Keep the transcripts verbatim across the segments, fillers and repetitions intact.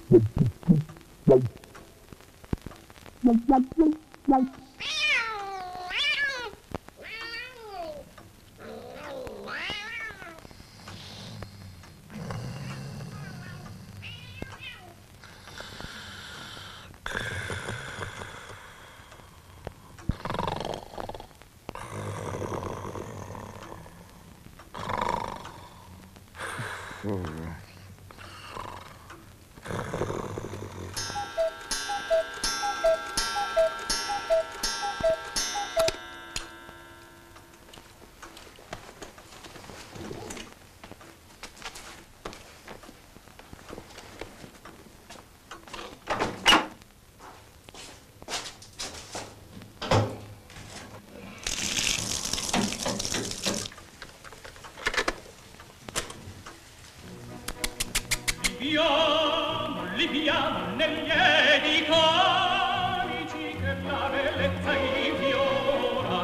Liviamo, liviamo nei lieti conici che la bellezza infiora.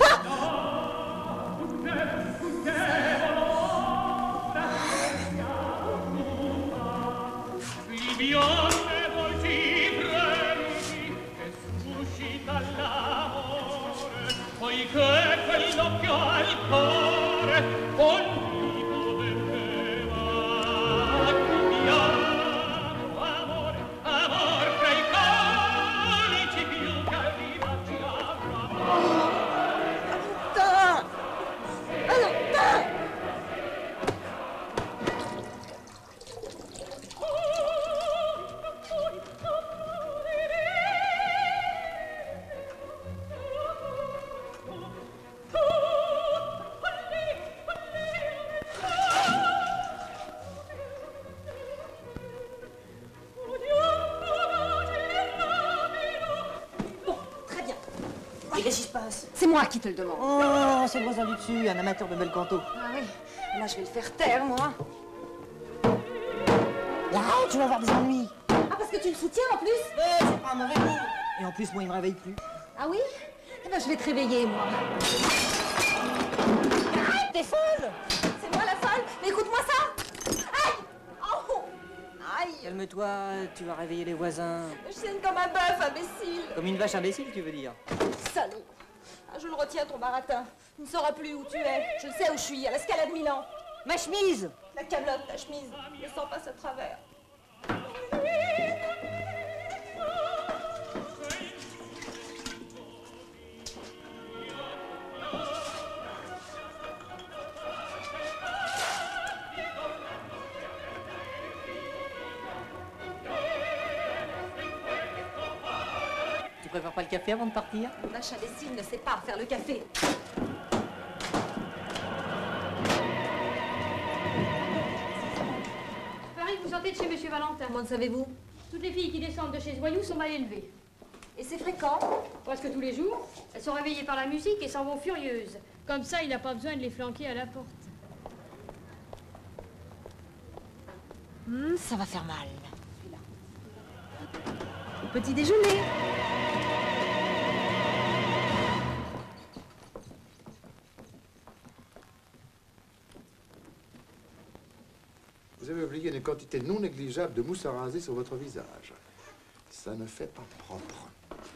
Liviane dolci pregi che suscita l'amore, poiché quell'occhio al cuore con C'est moi qui te le demande. Oh, c'est le voisin du dessus, un amateur de bel canto. Ah oui, là je vais le faire taire, moi. Arrête, tu vas avoir des ennuis. Ah, parce que tu le soutiens en plus? Ouais, c'est pas un mauvais coup. Et en plus, moi, il me réveille plus. Ah oui? Eh ben, je vais te réveiller, moi. Arrête, t'es folle! C'est moi la folle? Mais écoute-moi ça! Aïe! Oh! Aïe! Calme-toi, tu vas réveiller les voisins. Je chaîne comme un bœuf, imbécile. Comme une vache imbécile, tu veux dire? Salaud! Ah, je le retiens, ton baratin. Tu ne sauras plus où tu es. Je sais où je suis, à la Scala de Milan. Ma chemise! La calotte, ta chemise. Ne sens pas à travers. Tu préfères pas le café avant de partir? Vache imbécile ne sait pas faire le café. Pareil, vous sortez de chez Monsieur Valentin. Comment le savez-vous? Toutes les filles qui descendent de chez ce voyou sont mal élevées. Et c'est fréquent? Presque tous les jours. Elles sont réveillées par la musique et s'en vont furieuses. Comme ça, il n'a pas besoin de les flanquer à la porte. Hum, ça va faire mal. Au petit déjeuner. Vous avez oublié une quantité non négligeable de mousse à raser sur votre visage. Ça ne fait pas propre.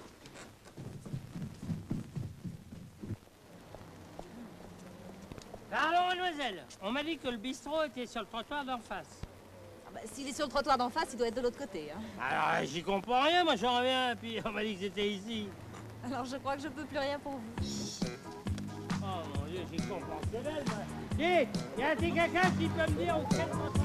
Pardon, mademoiselle. On m'a dit que le bistrot était sur le trottoir d'en face. Ah bah, s'il est sur le trottoir d'en face, il doit être de l'autre côté. Hein. Alors, j'y comprends rien, moi j'en reviens, puis on m'a dit que c'était ici. Alors, je crois que je peux plus rien pour vous. Oh mon Dieu, j'y comprends que dalle, moi. Dites, y a-t-il quelqu'un qui peut me dire où c'est le trottoir?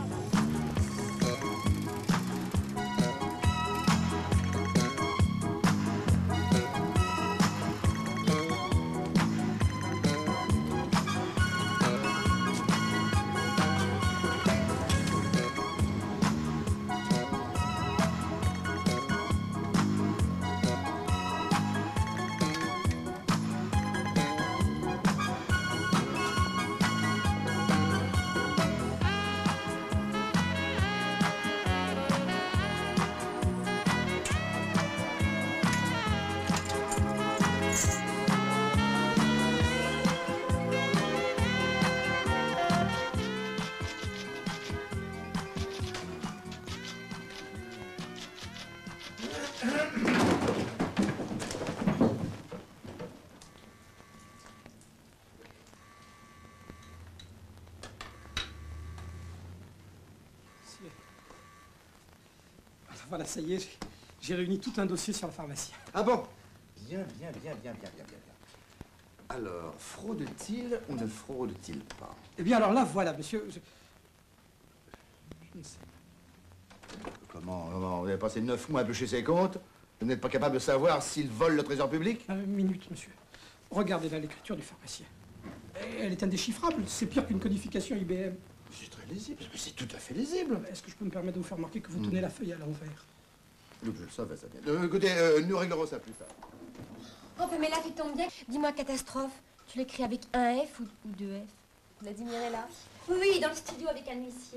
Voilà, ça y est, j'ai- j'ai réuni tout un dossier sur le pharmacien. Ah bon? Bien, bien, bien, bien, bien, bien, bien, bien. Alors, fraude-t-il ou ne fraude-t-il pas? Eh bien, alors là, voilà, monsieur, je... je ne sais. Comment, comment? Vous avez passé neuf mois à bûcher ses comptes? Vous n'êtes pas capable de savoir s'il vole le trésor public? Une minute, monsieur. Regardez là l'écriture du pharmacien. Elle est indéchiffrable, c'est pire qu'une codification I B M. C'est très lisible, mais c'est tout à fait lisible. Est-ce que je peux me permettre de vous faire remarquer que vous tenez la feuille à l'envers? Donc, je le savais, ça vient. Euh, écoutez, euh, nous réglerons ça plus tard. Oh, mais là, tu tombes bien. Dis-moi, catastrophe, tu l'écris avec un F ou, ou deux F? On a dit Mirella. Oui, oui, dans le studio avec un huissier.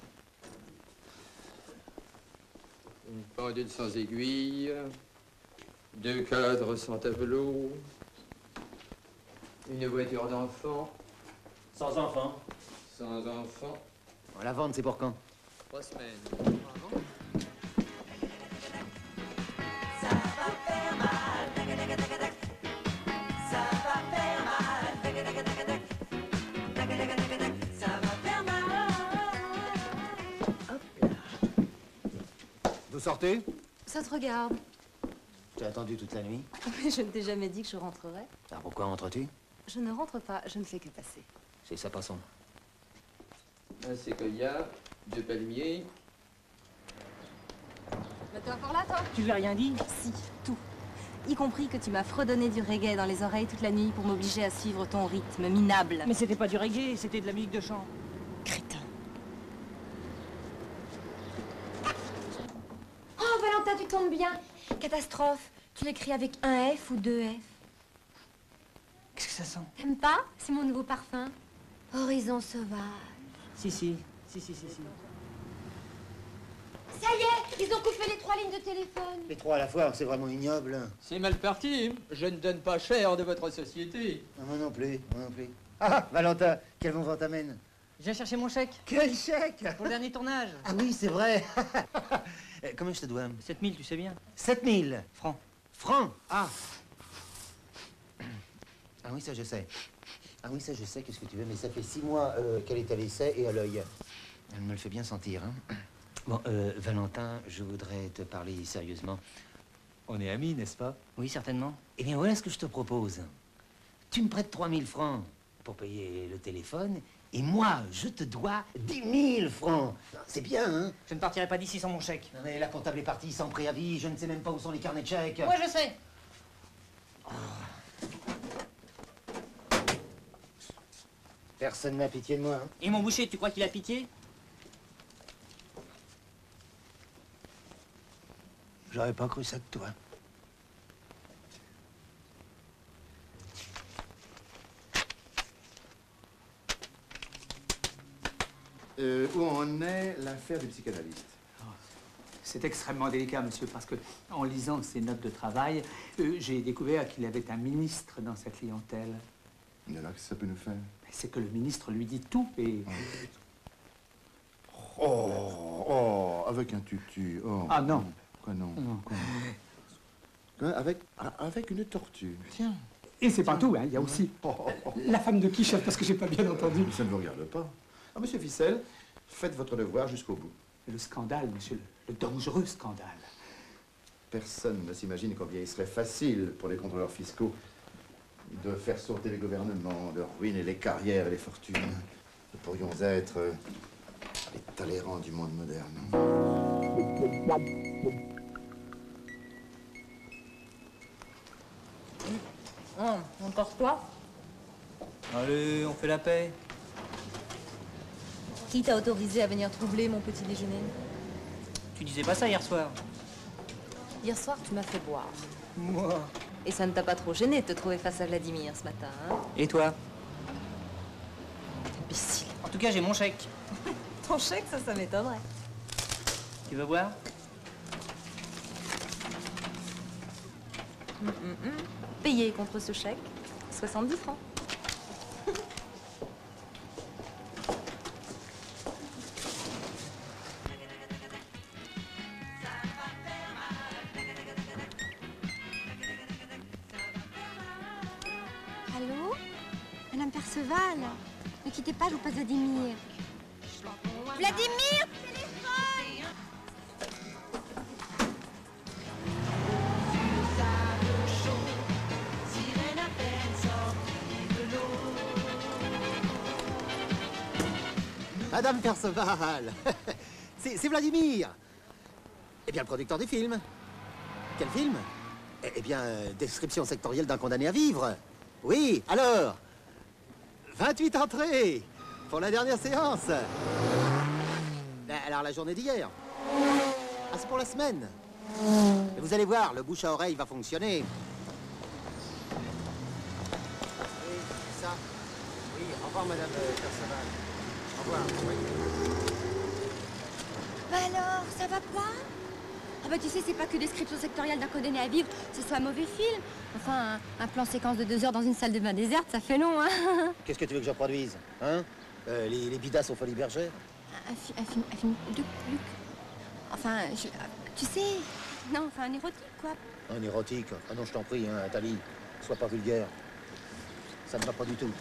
Une pendule sans aiguille, deux cadres sans tableau, une voiture d'enfant. Sans enfant. Sans enfant. La vente, c'est pour quand? Trois semaines. Ça va faire mal, tac tac tac tac tac. Ça va faire mal, tac tac tac tac tac. Tac tac tac tac tac. Ça va faire mal. Vous sortez? Ça te regarde. Tu as attendu toute la nuit? Mais je ne t'ai jamais dit que je rentrerais. Alors pourquoi rentres-tu? Je ne rentre pas, je ne fais que passer. C'est sa façon. Un séquoia, deux palmiers. Mais t'es encore là, toi? Tu lui as rien dit? Si, tout. Y compris que tu m'as fredonné du reggae dans les oreilles toute la nuit pour m'obliger à suivre ton rythme minable. Mais c'était pas du reggae, c'était de la musique de chant. Crétin. Oh, Valentin, tu tombes bien. Catastrophe, tu l'écris avec un F ou deux F? Qu'est-ce que ça sent? T'aimes pas? C'est mon nouveau parfum. Horizon sauvage. Si, si. Si, si, si, si. Ça y est, ils ont coupé les trois lignes de téléphone. Les trois à la fois, c'est vraiment ignoble. C'est mal parti. Je ne donne pas cher de votre société. Non, moi non plus, moi non plus. Ah, Valentin, quel bon vent t'amène? J'ai cherché mon chèque. Quel chèque? Pour le dernier tournage. Ah oui, c'est vrai. Euh, Combien je te dois? sept mille, tu sais bien. sept mille Francs. francs. Ah. Ah oui, ça je sais. Ah oui, ça je sais, qu'est-ce que tu veux, mais ça fait six mois euh, qu'elle est à l'essai et à l'œil. Elle me le fait bien sentir, hein. Bon, euh, Valentin, je voudrais te parler sérieusement. On est amis, n'est-ce pas? Oui, certainement. Eh bien, voilà ce que je te propose. Tu me prêtes trois mille francs pour payer le téléphone, et moi, je te dois dix mille francs. C'est bien, hein? Je ne partirai pas d'ici sans mon chèque. Non, mais la comptable est partie sans préavis, je ne sais même pas où sont les carnets de chèques. Moi, je sais. Personne n'a pitié de moi, hein? Et mon boucher, tu crois qu'il a pitié? J'aurais pas cru ça de toi. Euh, où en est l'affaire du psychanalyste? C'est extrêmement délicat, monsieur, parce que en lisant ses notes de travail, euh, j'ai découvert qu'il avait un ministre dans sa clientèle. Et alors, qu'est-ce que ça peut nous faire? C'est que le ministre lui dit tout et... Oh, oh, avec un tutu. Oh. Ah non. Quoi non? Non. Quoi, Quoi, avec, ah, avec une tortue. Tiens. Et c'est pas tout, hein, il y a aussi la femme de qui, chef, parce que j'ai pas bien entendu. Ça ne vous regarde pas. Ah, monsieur Ficelle, faites votre devoir jusqu'au bout. Le scandale, monsieur, le, le dangereux scandale. Personne ne s'imagine combien il serait facile pour les contrôleurs fiscaux de faire sauter les gouvernements, de ruiner les carrières et les fortunes. Nous pourrions être euh, les Talleyrand du monde moderne. Oh, encore toi? Allez, on fait la paix. Qui t'a autorisé à venir troubler mon petit déjeuner? Tu disais pas ça hier soir. Hier soir, tu m'as fait boire. Moi. Et ça ne t'a pas trop gêné de te trouver face à Vladimir ce matin, hein? Et toi? Imbécile. En tout cas, j'ai mon chèque. Ton chèque, ça, ça m'étonnerait. Tu veux boire? Hum, hum, hum. Payé contre ce chèque, soixante-dix francs. Allô? Madame Perceval? Ne quittez pas, je vous passe Vladimir. Vladimir! Téléphone! Madame Perceval. C'est c'est Vladimir. Eh bien, le producteur du film. Quel film? Eh eh bien, euh, description sectorielle d'un condamné à vivre. Oui, alors vingt-huit entrées pour la dernière séance. Ben, alors, la journée d'hier. Ah, c'est pour la semaine. Et vous allez voir, le bouche à oreille va fonctionner. Oui, ça. Oui, au revoir, Madame euh, Perceval. Au revoir, oui. Bah alors, ça va pas? Ah bah tu sais, c'est pas que description sectorielle d'un condamné à vivre, ce soit un mauvais film. Enfin, un, un plan séquence de deux heures dans une salle de bain déserte, ça fait long, hein. Qu'est-ce que tu veux que je reproduise? Hein euh, les, les bidas au Folies Bergère? Un, fi- un film, un film de Luc. Enfin, je- tu sais, non, enfin un érotique, quoi. Un érotique? Ah non, je t'en prie, hein, Nathalie. Sois pas vulgaire. Ça ne va pas du tout.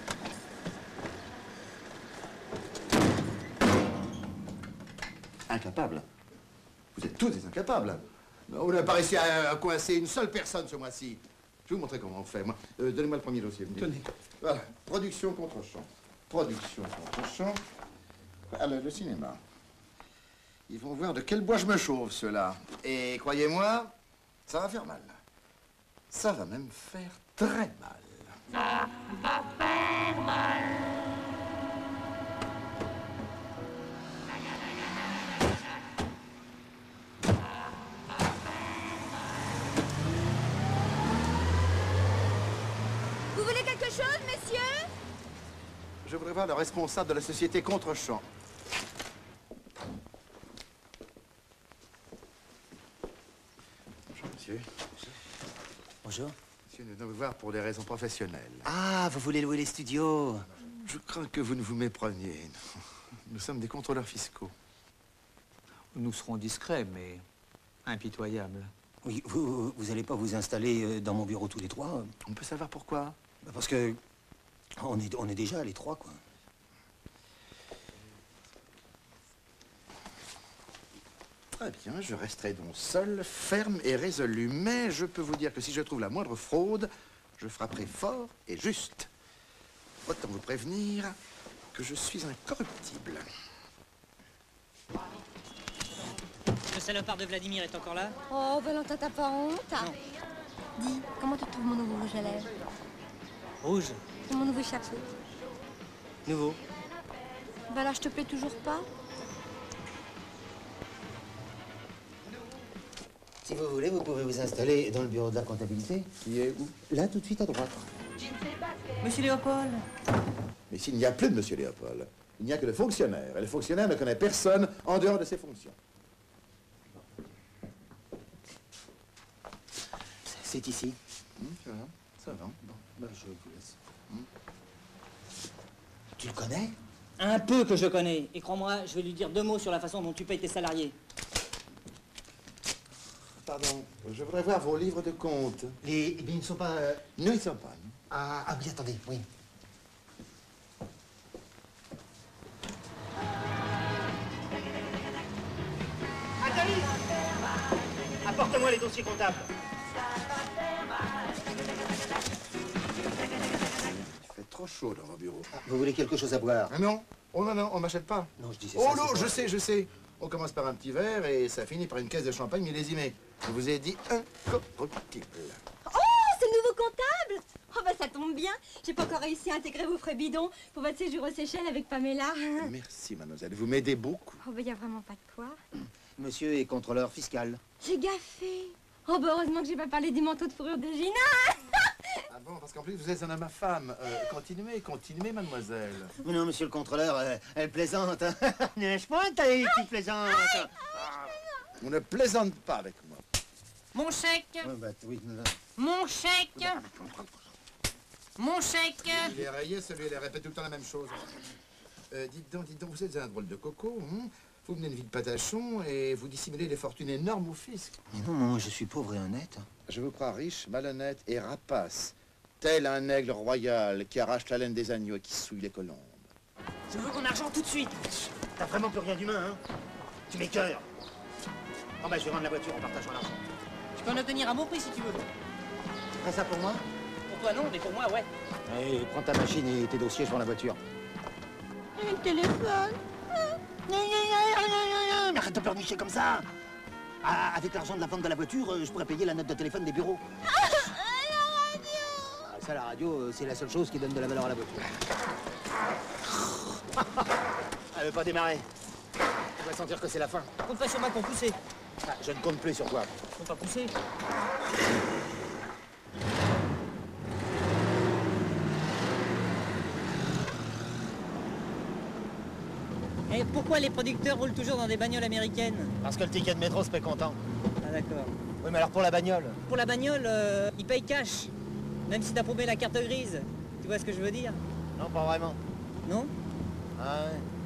Incapable. Vous êtes tous des incapables. On n'a pas réussi à, à coincer une seule personne ce mois-ci. Je vais vous montrer comment on fait, moi. Euh, Donnez-moi le premier dossier. Tenez. Voilà. Production contre champ. Production contre champ. Alors, le cinéma. Ils vont voir de quel bois je me chauffe, ceux-là. Et croyez-moi, ça va faire mal. Ça va même faire très mal. Ça va faire mal. Vous voulez quelque chose, messieurs? Je voudrais voir le responsable de la société Contre-champ. Bonjour, monsieur. Bonjour. Monsieur, nous venons vous voir pour des raisons professionnelles. Ah, vous voulez louer les studios? Je crains que vous ne vous mépreniez. Nous sommes des contrôleurs fiscaux. Nous serons discrets, mais impitoyables. Oui, vous, vous allez pas vous installer euh, dans mon bureau tous les trois? On peut savoir pourquoi? Bah, parce que on est, on est déjà les trois, quoi. Très bien, je resterai donc seul, ferme et résolu. Mais je peux vous dire que si je trouve la moindre fraude, je frapperai fort et juste. Autant vous prévenir que je suis incorruptible. Le salopard de Vladimir est encore là? Oh, Valentin, t'as pas honte? Dis, comment tu trouves mon nouveau rouge à lèvres? Rouge? Et mon nouveau chapeau? Nouveau? Bah alors, je te plais toujours pas? Si vous voulez, vous pouvez vous installer dans le bureau de la comptabilité. Qui est où? Là, tout de suite à droite. Monsieur Léopold? Mais s'il n'y a plus de Monsieur Léopold, il n'y a que le fonctionnaire. Et le fonctionnaire ne connaît personne en dehors de ses fonctions. C'est ici. Hum, ça va, ça va. Bon, bah, je vous laisse. Hum. Tu le connais? Un peu que je connais. Et crois-moi, je vais lui dire deux mots sur la façon dont tu payes tes salariés. Pardon, je voudrais voir vos livres de compte. Les... Eh bien, ils ne sont pas... euh, Non, ils ne sont pas. non. Ah, ah oui, attendez, oui. Nathalie! Apporte-moi les dossiers comptables. Il fait trop chaud dans vos bureaux. Ah, vous voulez quelque chose à boire? Ah non? Oh non, non, on m'achète pas. Non, je disais Oh ça. non, c'est je pas- sais, je sais. On commence par un petit verre et ça finit par une caisse de champagne millésimée. Je vous ai dit incorruptible. Oh, c'est le nouveau comptable! Oh bah ça tombe bien, j'ai pas encore réussi à intégrer vos frais bidons pour votre séjour aux Seychelles avec Pamela. Merci, mademoiselle. Vous m'aidez beaucoup. Oh bah y a vraiment pas de quoi. Monsieur est contrôleur fiscal. J'ai gaffé. Oh bah heureusement que j'ai pas parlé du manteau de fourrure de Gina. Ah bon, parce qu'en plus, vous êtes un homme à femme. Euh, continuez, continuez, mademoiselle. Mais non, monsieur le contrôleur, euh, elle plaisante. Hein. N'est-ce pas, ta petite plaisante? On ne plaisante pas avec moi. Mon chèque, Ouais, bah, oui, non, non. mon chèque, mon chèque. Il est rayé, celui-là, il répète tout le temps la même chose. Euh, dites donc, dites donc, vous êtes un drôle de coco. Hein, vous venez de ville Patachon et vous dissimulez des fortunes énormes au fisc. Mais non, moi, je suis pauvre et honnête. Je vous crois riche, malhonnête et rapace. Tel un aigle royal qui arrache la laine des agneaux et qui souille les colombes. Je veux mon argent tout de suite. T'as vraiment plus rien d'humain, hein? Tu m'écœures. Oh bah je vais rendre la voiture en partageant l'argent. Tu peux en obtenir à mon prix si tu veux. Fais ça pour moi? Pour toi non, mais pour moi ouais. Allez, prends ta machine et tes dossiers, je vends la voiture. Et le téléphone. Mais arrête de pleurnicher comme ça. Ah, avec l'argent de la vente de la voiture, euh, je pourrais payer la note de téléphone des bureaux. Ah, la radio. Ah, ça, la radio, euh, c'est la seule chose qui donne de la valeur à la voiture. Elle veut pas démarrer. On va sentir que c'est la fin. Compte pas sur moi pour pousser. Ah, je ne compte plus sur toi. Compte pas pousser. Et pourquoi les producteurs roulent toujours dans des bagnoles américaines? Parce que le ticket de métro se paie content. Ah d'accord. Oui, mais alors pour la bagnole? Pour la bagnole, euh, ils payent cash. Même si t'as paumé la carte grise. Tu vois ce que je veux dire? Non, pas vraiment. Non? Ah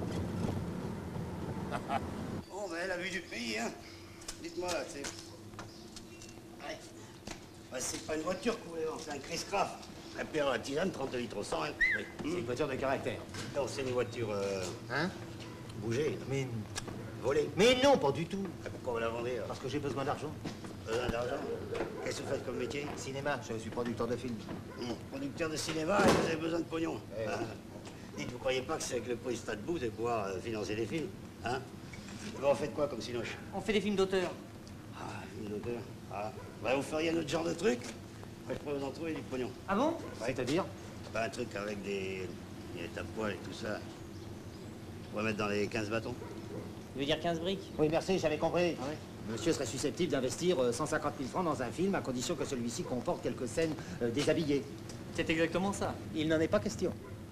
ouais. Bon, ben, la vue du pays, hein. Dites-moi, c'est... Ouais. Bah, c'est pas une voiture que vous voulez vendre, c'est un Chris Craft. Un père à tisane, trente litres au cent, hein. Oui, c'est une voiture de caractère. Non, c'est une voiture, euh... Hein? bougée. Mais... Volée. Mais non, pas du tout. Ah, pourquoi vous la vendez, alors? Parce que j'ai besoin d'argent. Besoin d'argent? Qu'est-ce que vous faites comme métier? Cinéma, je suis producteur de films. Hum, Producteur de cinéma et vous avez besoin de pognon. Eh Ah. Dites, vous croyez pas que c'est avec le prix stade bout de pouvoir euh, financer des films? Hein? Vous en faites quoi comme sinoche? On fait des films d'auteur. Ah, film d'auteur. Ah. Bah, vous feriez un autre genre de truc? Moi, je pourrais vous en trouver du pognon. Ah bon? C'est-à-dire? Bah, un truc avec des... des tape-poils et tout ça. On va mettre dans les quinze bâtons. Tu veux dire quinze briques? Oui, merci, j'avais compris. Ah ouais. Monsieur serait susceptible d'investir euh, cent cinquante mille francs dans un film à condition que celui-ci comporte quelques scènes euh, déshabillées. C'est exactement ça. Il n'en est pas question.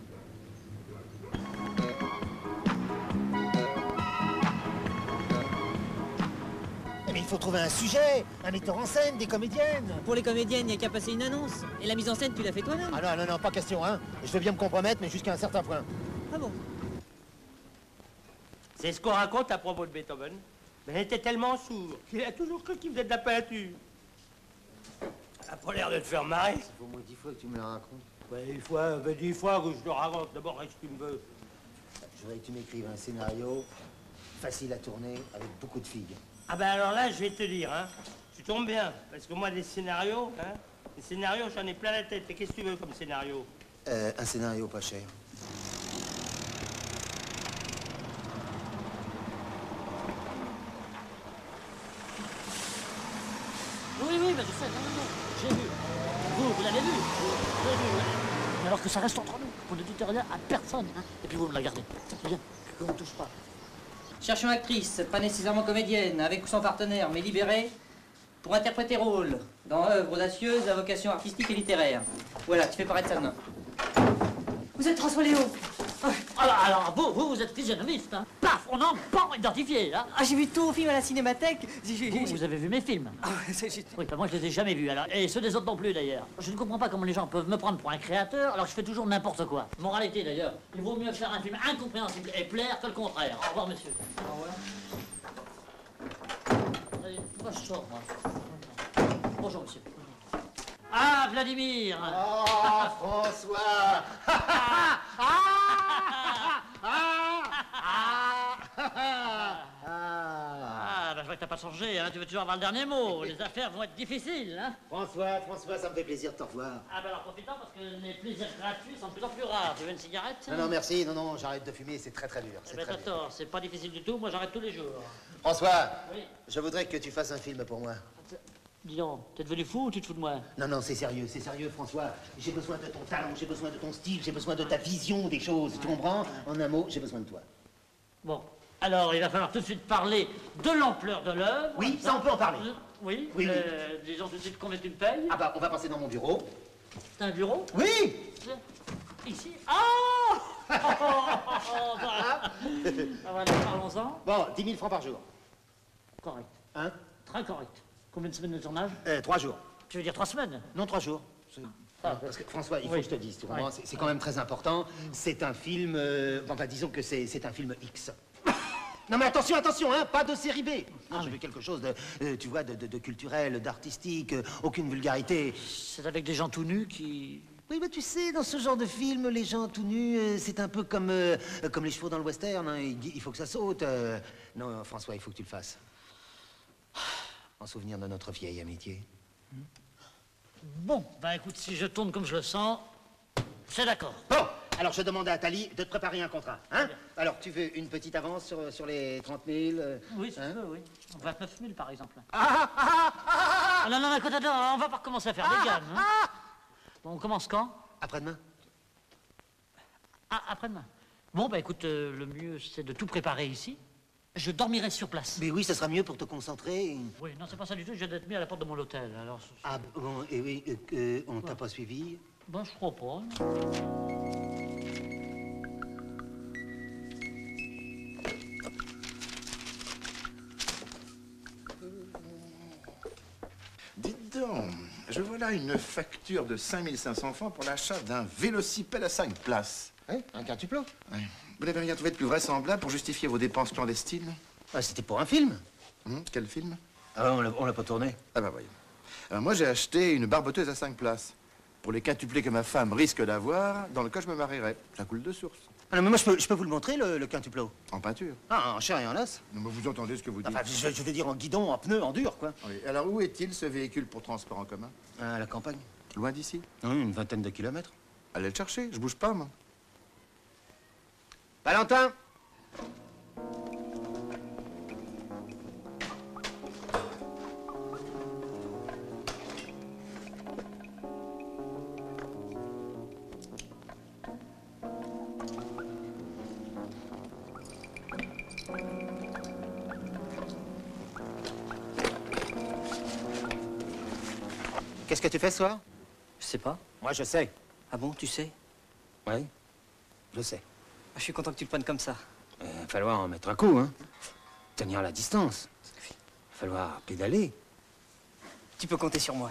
Mais il faut trouver un sujet, un metteur en scène, des comédiennes. Pour les comédiennes, il n'y a qu'à passer une annonce. Et la mise en scène, tu l'as fait toi-même. Ah non, non, non, pas question, hein. Je veux bien me compromettre, mais jusqu'à un certain point. Ah bon? C'est ce qu'on raconte à propos de Beethoven. Mais il était tellement sourd qu'il a toujours cru qu'il faisait de la peinture. Ça n'a pas l'air de te faire marrer. Ça fait au moins dix fois que tu me la racontes. Ouais, dix fois, ben, dix fois que je te raconte. D'abord, qu'est-ce que tu me veux? Je voudrais que tu m'écrives un scénario facile à tourner avec beaucoup de filles. Ah ben alors là, je vais te dire, hein. Tu tombes bien, parce que moi, des scénarios, hein, des scénarios, j'en ai plein la tête. Et qu'est-ce que tu veux comme scénario? Euh, un scénario pas cher. Oui, oui, mais je sais, non, non, non, j'ai vu. Vous, vous l'avez vu? Vous l'avez vu, vous l'avez vu. Mais alors que ça reste entre nous. Vous ne dites rien à personne, hein. Et puis vous me la gardez. C'est bien, qu'on ne touche pas. Cherchons actrice, pas nécessairement comédienne, avec ou sans partenaire, mais libérée, pour interpréter rôle dans œuvre audacieuse à vocation artistique et littéraire. Voilà, tu fais paraître ça demain. Vous êtes François Léo. Alors, alors vous, vous, vous êtes physionomiste, hein. Paf, on n'a pas identifié, là. Ah, j'ai vu tout au film à la Cinémathèque. Vous, vous avez vu mes films? Ah, c'est juste... Oui, bah moi je les ai jamais vus, alors. Et ceux des autres non plus, d'ailleurs. Je ne comprends pas comment les gens peuvent me prendre pour un créateur, alors que je fais toujours n'importe quoi. Moralité, d'ailleurs, il vaut mieux faire un film incompréhensible et plaire que le contraire. Au revoir, monsieur. Au revoir. Allez, moi je sors, moi. Bonjour, monsieur. Ah, Vladimir! Oh, François! ah, Ah, bah, je vois que t'as pas changé, hein. Tu veux toujours avoir le dernier mot. Les affaires vont être difficiles, hein. François, François, ça me fait plaisir de te revoir. Ah, bah alors profitons parce que les plaisirs gratuits sont de plus en plus rares. Tu veux une cigarette? Non, non, merci. Non, non, j'arrête de fumer, c'est très très dur. Eh ben, t'as tort, c'est pas difficile du tout. Moi, j'arrête tous les jours. François, Oui. je voudrais que tu fasses un film pour moi. Dis donc, t'es devenu fou ou tu te fous de moi? Non, non, c'est sérieux, c'est sérieux, François. J'ai besoin de ton talent, j'ai besoin de ton style, j'ai besoin de ta vision des choses. Tu comprends? En un mot, j'ai besoin de toi. Bon, alors il va falloir tout de suite parler de l'ampleur de l'œuvre. Oui, ça on peut en parler. Oui, Oui, oui. euh, disons tout de suite combien tu me payes. Ah bah, on va passer dans mon bureau. C'est un bureau? Oui. Ici? Oh, oh, oh, oh, voilà. Ah, voilà, parlons-en. Bon, dix mille francs par jour. Correct. Hein? Très correct. Combien de semaines de tournage? Euh, trois jours. Tu veux dire trois semaines? Non, trois jours. Ah, parce que François, il faut oui. que je te dise, tu comprends, Oui. c'est c'est quand même très important. C'est un film, euh, enfin disons que c'est c'est un film X. Non mais attention, attention, hein, pas de série B. Non, je veux quelque chose de, euh, tu vois, de, de, de culturel, d'artistique, euh, aucune vulgarité. C'est avec des gens tout nus qui... Oui, mais tu sais, dans ce genre de film, les gens tout nus, euh, c'est un peu comme, euh, comme les chevaux dans le western, hein, il, il faut que ça saute. euh. Non, François, il faut que tu le fasses. En souvenir de notre vieille amitié. Bon, bah écoute, si je tourne comme je le sens, c'est d'accord. Bon, alors je demande à Atali de te préparer un contrat, hein? Alors, tu veux une petite avance sur, sur les trente mille euh, Oui, si hein? tu veux, oui. vingt-neuf mille, par exemple. Ah, ah, ah, ah, Ah, non, non, écoute, attends, on va pas recommencer à faire des gammes, hein. Bon, on commence quand? Après-demain. Ah, après-demain. Bon, bah écoute, euh, le mieux, c'est de tout préparer ici. Je dormirai sur place. Mais oui, ça sera mieux pour te concentrer. Oui, non, c'est pas ça du tout, je viens d'être mis à la porte de mon hôtel, alors... Ah, bon, et oui, euh, euh, on t'a pas suivi? Ben, je crois pas, non. Dites donc, je vois là une facture de cinq mille cinq cents francs pour l'achat d'un vélocipède à cinq places. Hein? Un quintuplo? Oui. Vous n'avez rien trouvé de plus vraisemblable pour justifier vos dépenses clandestines? Ah, c'était pour un film. Hum, quel film? Ah, on l'a- on l'a pas tourné. Ah bah voyons. Alors moi j'ai acheté une barboteuse à cinq places. Pour les quintuplés que ma femme risque d'avoir, dans le cas je me marierai. Ça coule de source. Ah non, mais moi, je peux, je peux vous le montrer, le, le quintuplo. En peinture. Ah, en chair et en os. Non, mais vous entendez ce que vous dites? Enfin, je, je veux dire en guidon, en pneu, en dur, quoi. Oui. Alors où est-il ce véhicule pour transport en commun? À la campagne. Loin d'ici? Oui, une vingtaine de kilomètres. Allez le chercher, je bouge pas moi. Valentin! Qu'est-ce que tu fais ce soir? Je sais pas. Moi, je sais. Ah bon, tu sais? Oui, je sais. Je suis content que tu le prennes comme ça. Il va falloir en mettre un coup, hein. Tenir la distance. Il va falloir pédaler. Tu peux compter sur moi.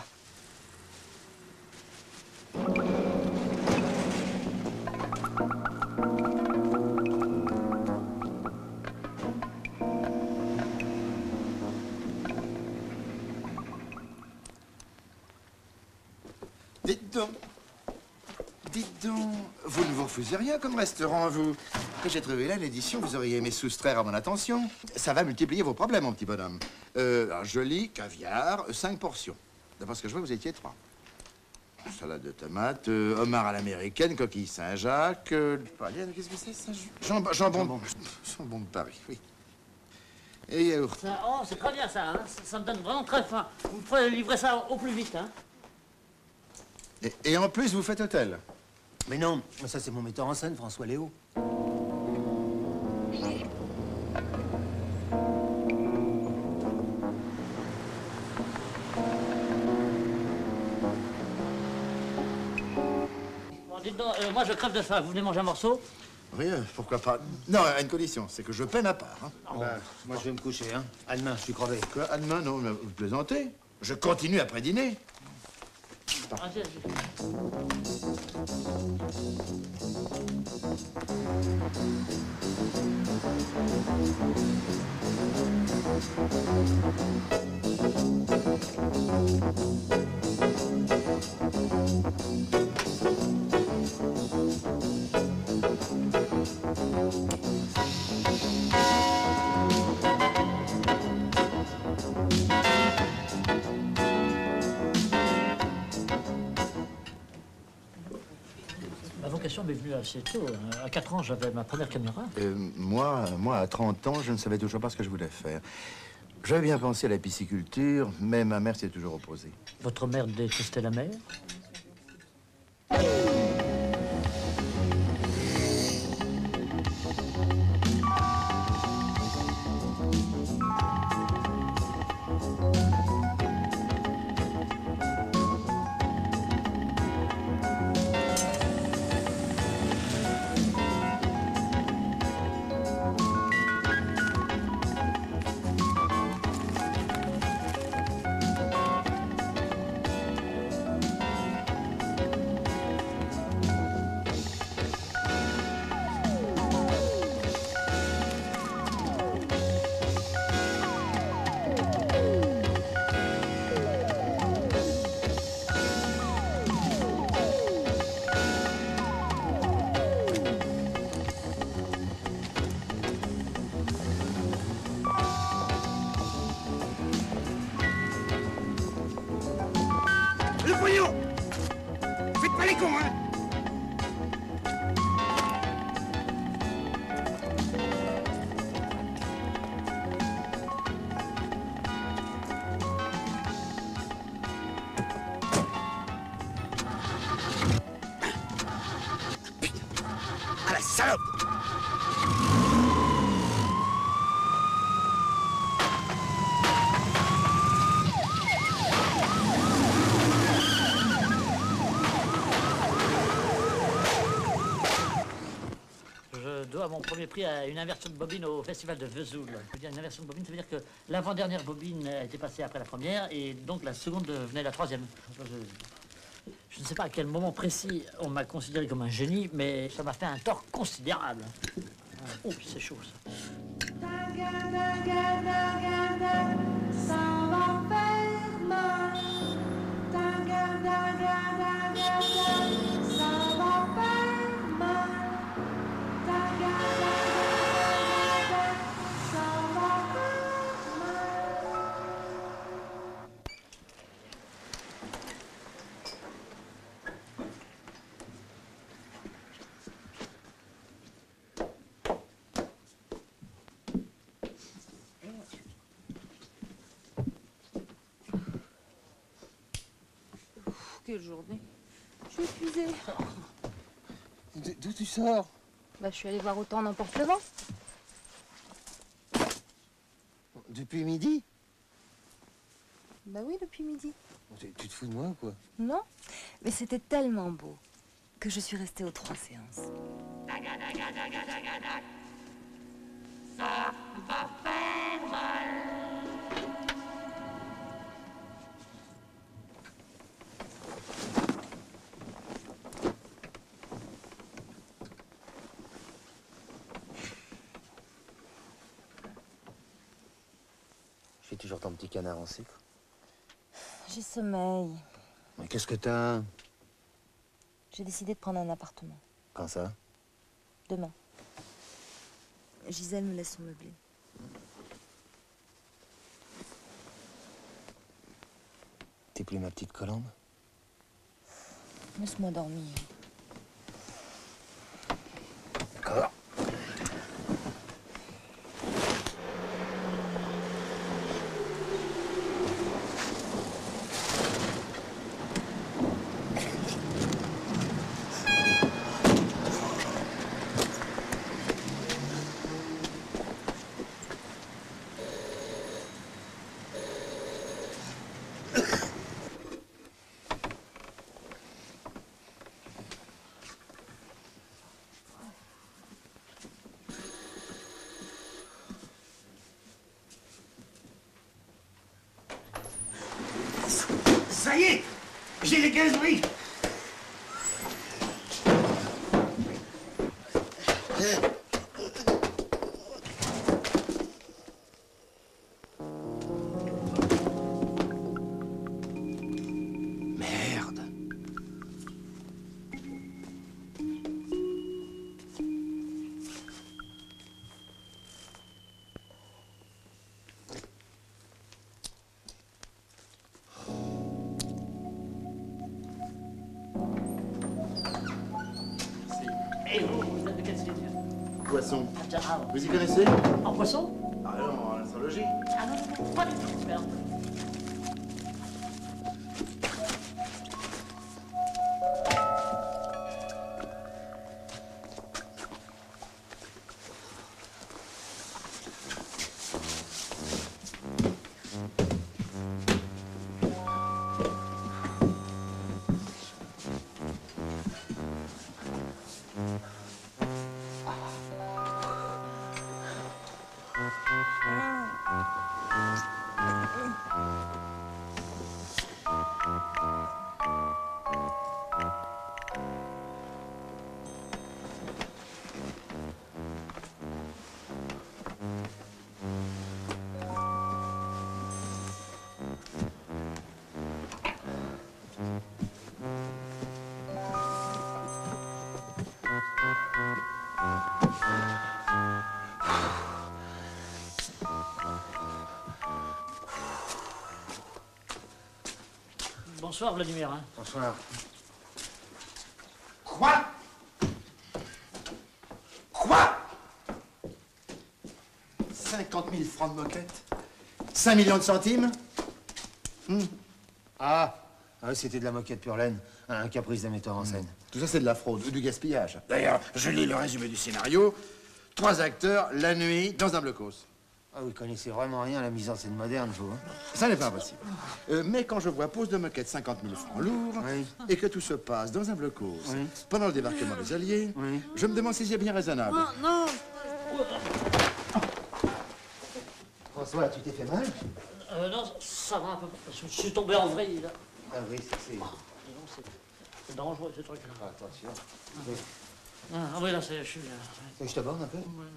Dites donc. Dites donc. Vous ne vous refusez rien comme restaurant, vous. Que j'ai trouvé là l'édition, vous auriez aimé soustraire à mon attention. Ça va multiplier vos problèmes, mon petit bonhomme. Euh, alors, joli, caviar, cinq portions. D'après ce que je vois, vous étiez trois. Salade de tomates, euh, homard à l'américaine, coquille Saint-Jacques, euh, qu'est-ce que c'est ça? Jambon, jambon, jambon. Jambon de Paris, oui. Et yaourt. Ça, oh, c'est très bien ça, hein. ça, ça me donne vraiment très faim. Vous pouvez livrer ça au plus vite, hein. Et, et en plus, vous faites hôtel. Mais non, ça c'est mon metteur en scène, François Léo. Bon, dites donc, euh, moi je crève de faim, vous venez manger un morceau? Oui, euh, pourquoi pas. Non, à une condition, c'est que je peine à part. Hein. Bah, moi, je vais me coucher, hein. À demain, je suis crevé. Quoi, à demain? Non, mais vous plaisantez. Je continue après dîner. Ah, c'est- Ma vocation m'est venue assez tôt. À quatre ans, j'avais ma première caméra. Euh, moi, moi, à trente ans, je ne savais toujours pas ce que je voulais faire. J'avais bien pensé à la pisciculture, mais ma mère s'y est toujours opposée. Votre mère détestait la mer? le pognon! Faites pas les cons, hein! Ah la salope! Je dois mon premier prix à une inversion de bobine au festival de Vesoul. Je veux dire, une inversion de bobine, ça veut dire que l'avant-dernière bobine a été passée après la première et donc la seconde venait la troisième. Je, je ne sais pas à quel moment précis on m'a considéré comme un génie, mais ça m'a fait un tort considérable. Oh, c'est chaud ça. Ça va faire mal. Ça va faire mal. Ça va faire mal. Quelle journée. Je suis épuisée. D'où tu sors? Bah, je suis allée voir autant n'emporte le vent. Depuis midi? Bah oui, depuis midi. Tu, tu te fous de moi ou quoi? Non, mais c'était tellement beau que je suis restée aux trois séances. Ça va faire mal. Je fais toujours ton petit canard en sucre. J'ai sommeil. Mais qu'est-ce que t'as? J'ai décidé de prendre un appartement. Quand ça? Demain. Gisèle me laisse son meublé. T'es plus ma petite colombe? Laisse-moi dormir. D'accord. Ça y est, j'ai les quinze bris. Merde. Et vous, vous êtes de quelle cité? Poisson. Ah, tiens, ah, Vous y connaissez? En poisson? Ah non, en astrologie. Ah non, non, non, pas du tout, merde. Bonsoir, Vladimir. Hein. Bonsoir. Quoi? Quoi? cinquante mille francs de moquette? cinq millions de centimes? Hmm. Ah, ah oui, c'était de la moquette pure laine. Un caprice d'un metteur en scène. Tout ça, c'est de la fraude ou du gaspillage. D'ailleurs, je lis le résumé du scénario. Trois acteurs, la nuit, dans un blocos. Ah, vous connaissez vraiment rien à la mise en scène moderne, vous, hein? Ça n'est pas impossible. Euh, mais quand je vois pose de moquette cinquante mille francs lourds, oui. et que tout se passe dans un blocos, oui. pendant le débarquement des Alliés, oui. je me demande si c'est bien raisonnable. Non, non. François, tu t'es fait mal? Euh, non, ça va un peu. Je suis tombé en vrille, là. Ah oui, c'est... C'est dangereux, ce truc-là. Ah, attention. Ah, oui. Ah oui, là, c'est... Je suis... là. Ouais. Je t'aborde un peu? Ouais.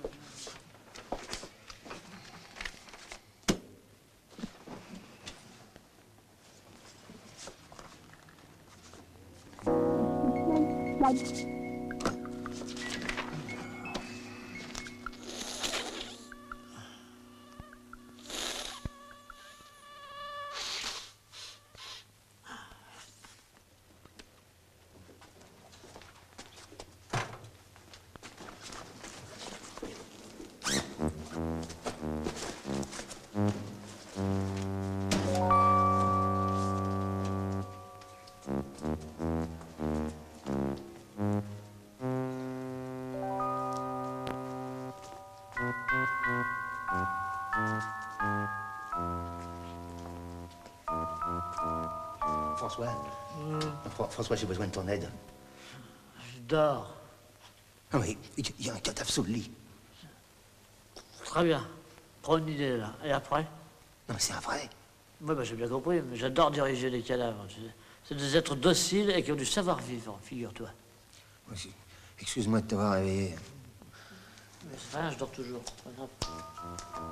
François, Mmh. Fr- François, j'ai besoin de ton aide. Je dors. Ah oui, il y a un cadavre sous le lit. Très bien. Prends une idée, là. Et après? Non, mais c'est un vrai. Oui, bah, j'ai bien compris, mais j'adore diriger des cadavres. C'est- C'est des êtres dociles et qui ont du savoir-vivre, figure-toi. Oui, excuse-moi de t'avoir réveillé. Mais c'est rien, je dors toujours. Pas grave.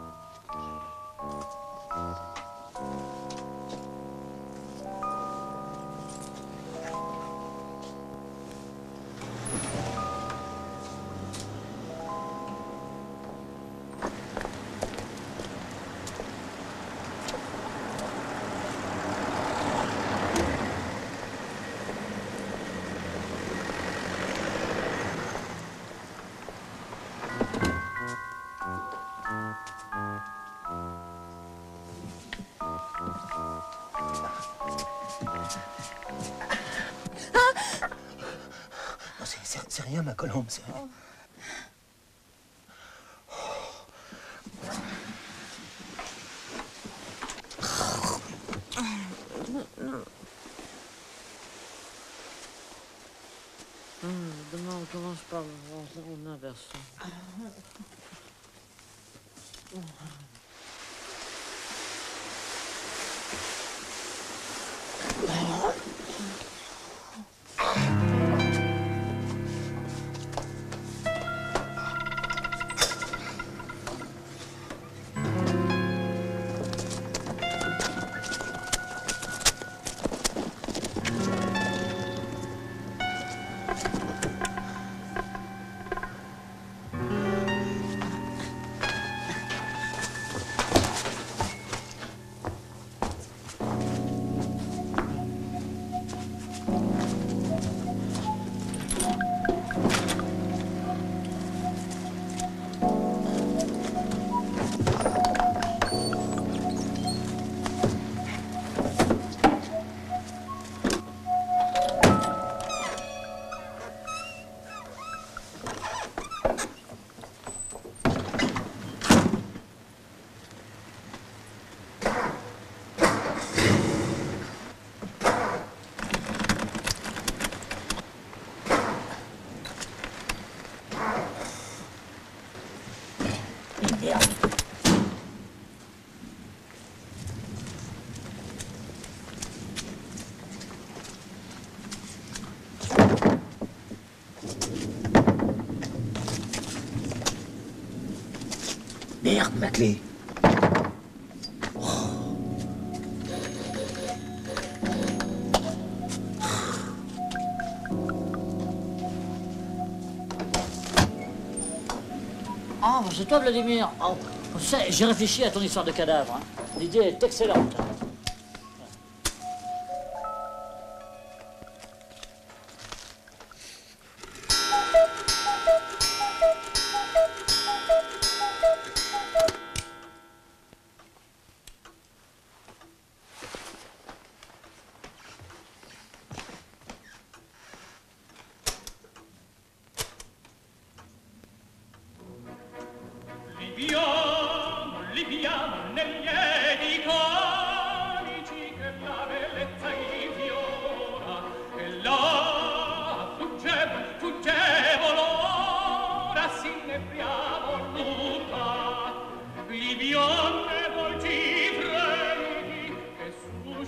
Non, c'est- c'est c'est rien, ma colombe, c'est rien. Hum, demain, on commence par le français en inversant. Merde, ma clé. Ah, bah, c'est toi, Vladimir. Oh, tu sais, j'ai réfléchi à ton histoire de cadavre. Hein. L'idée est excellente.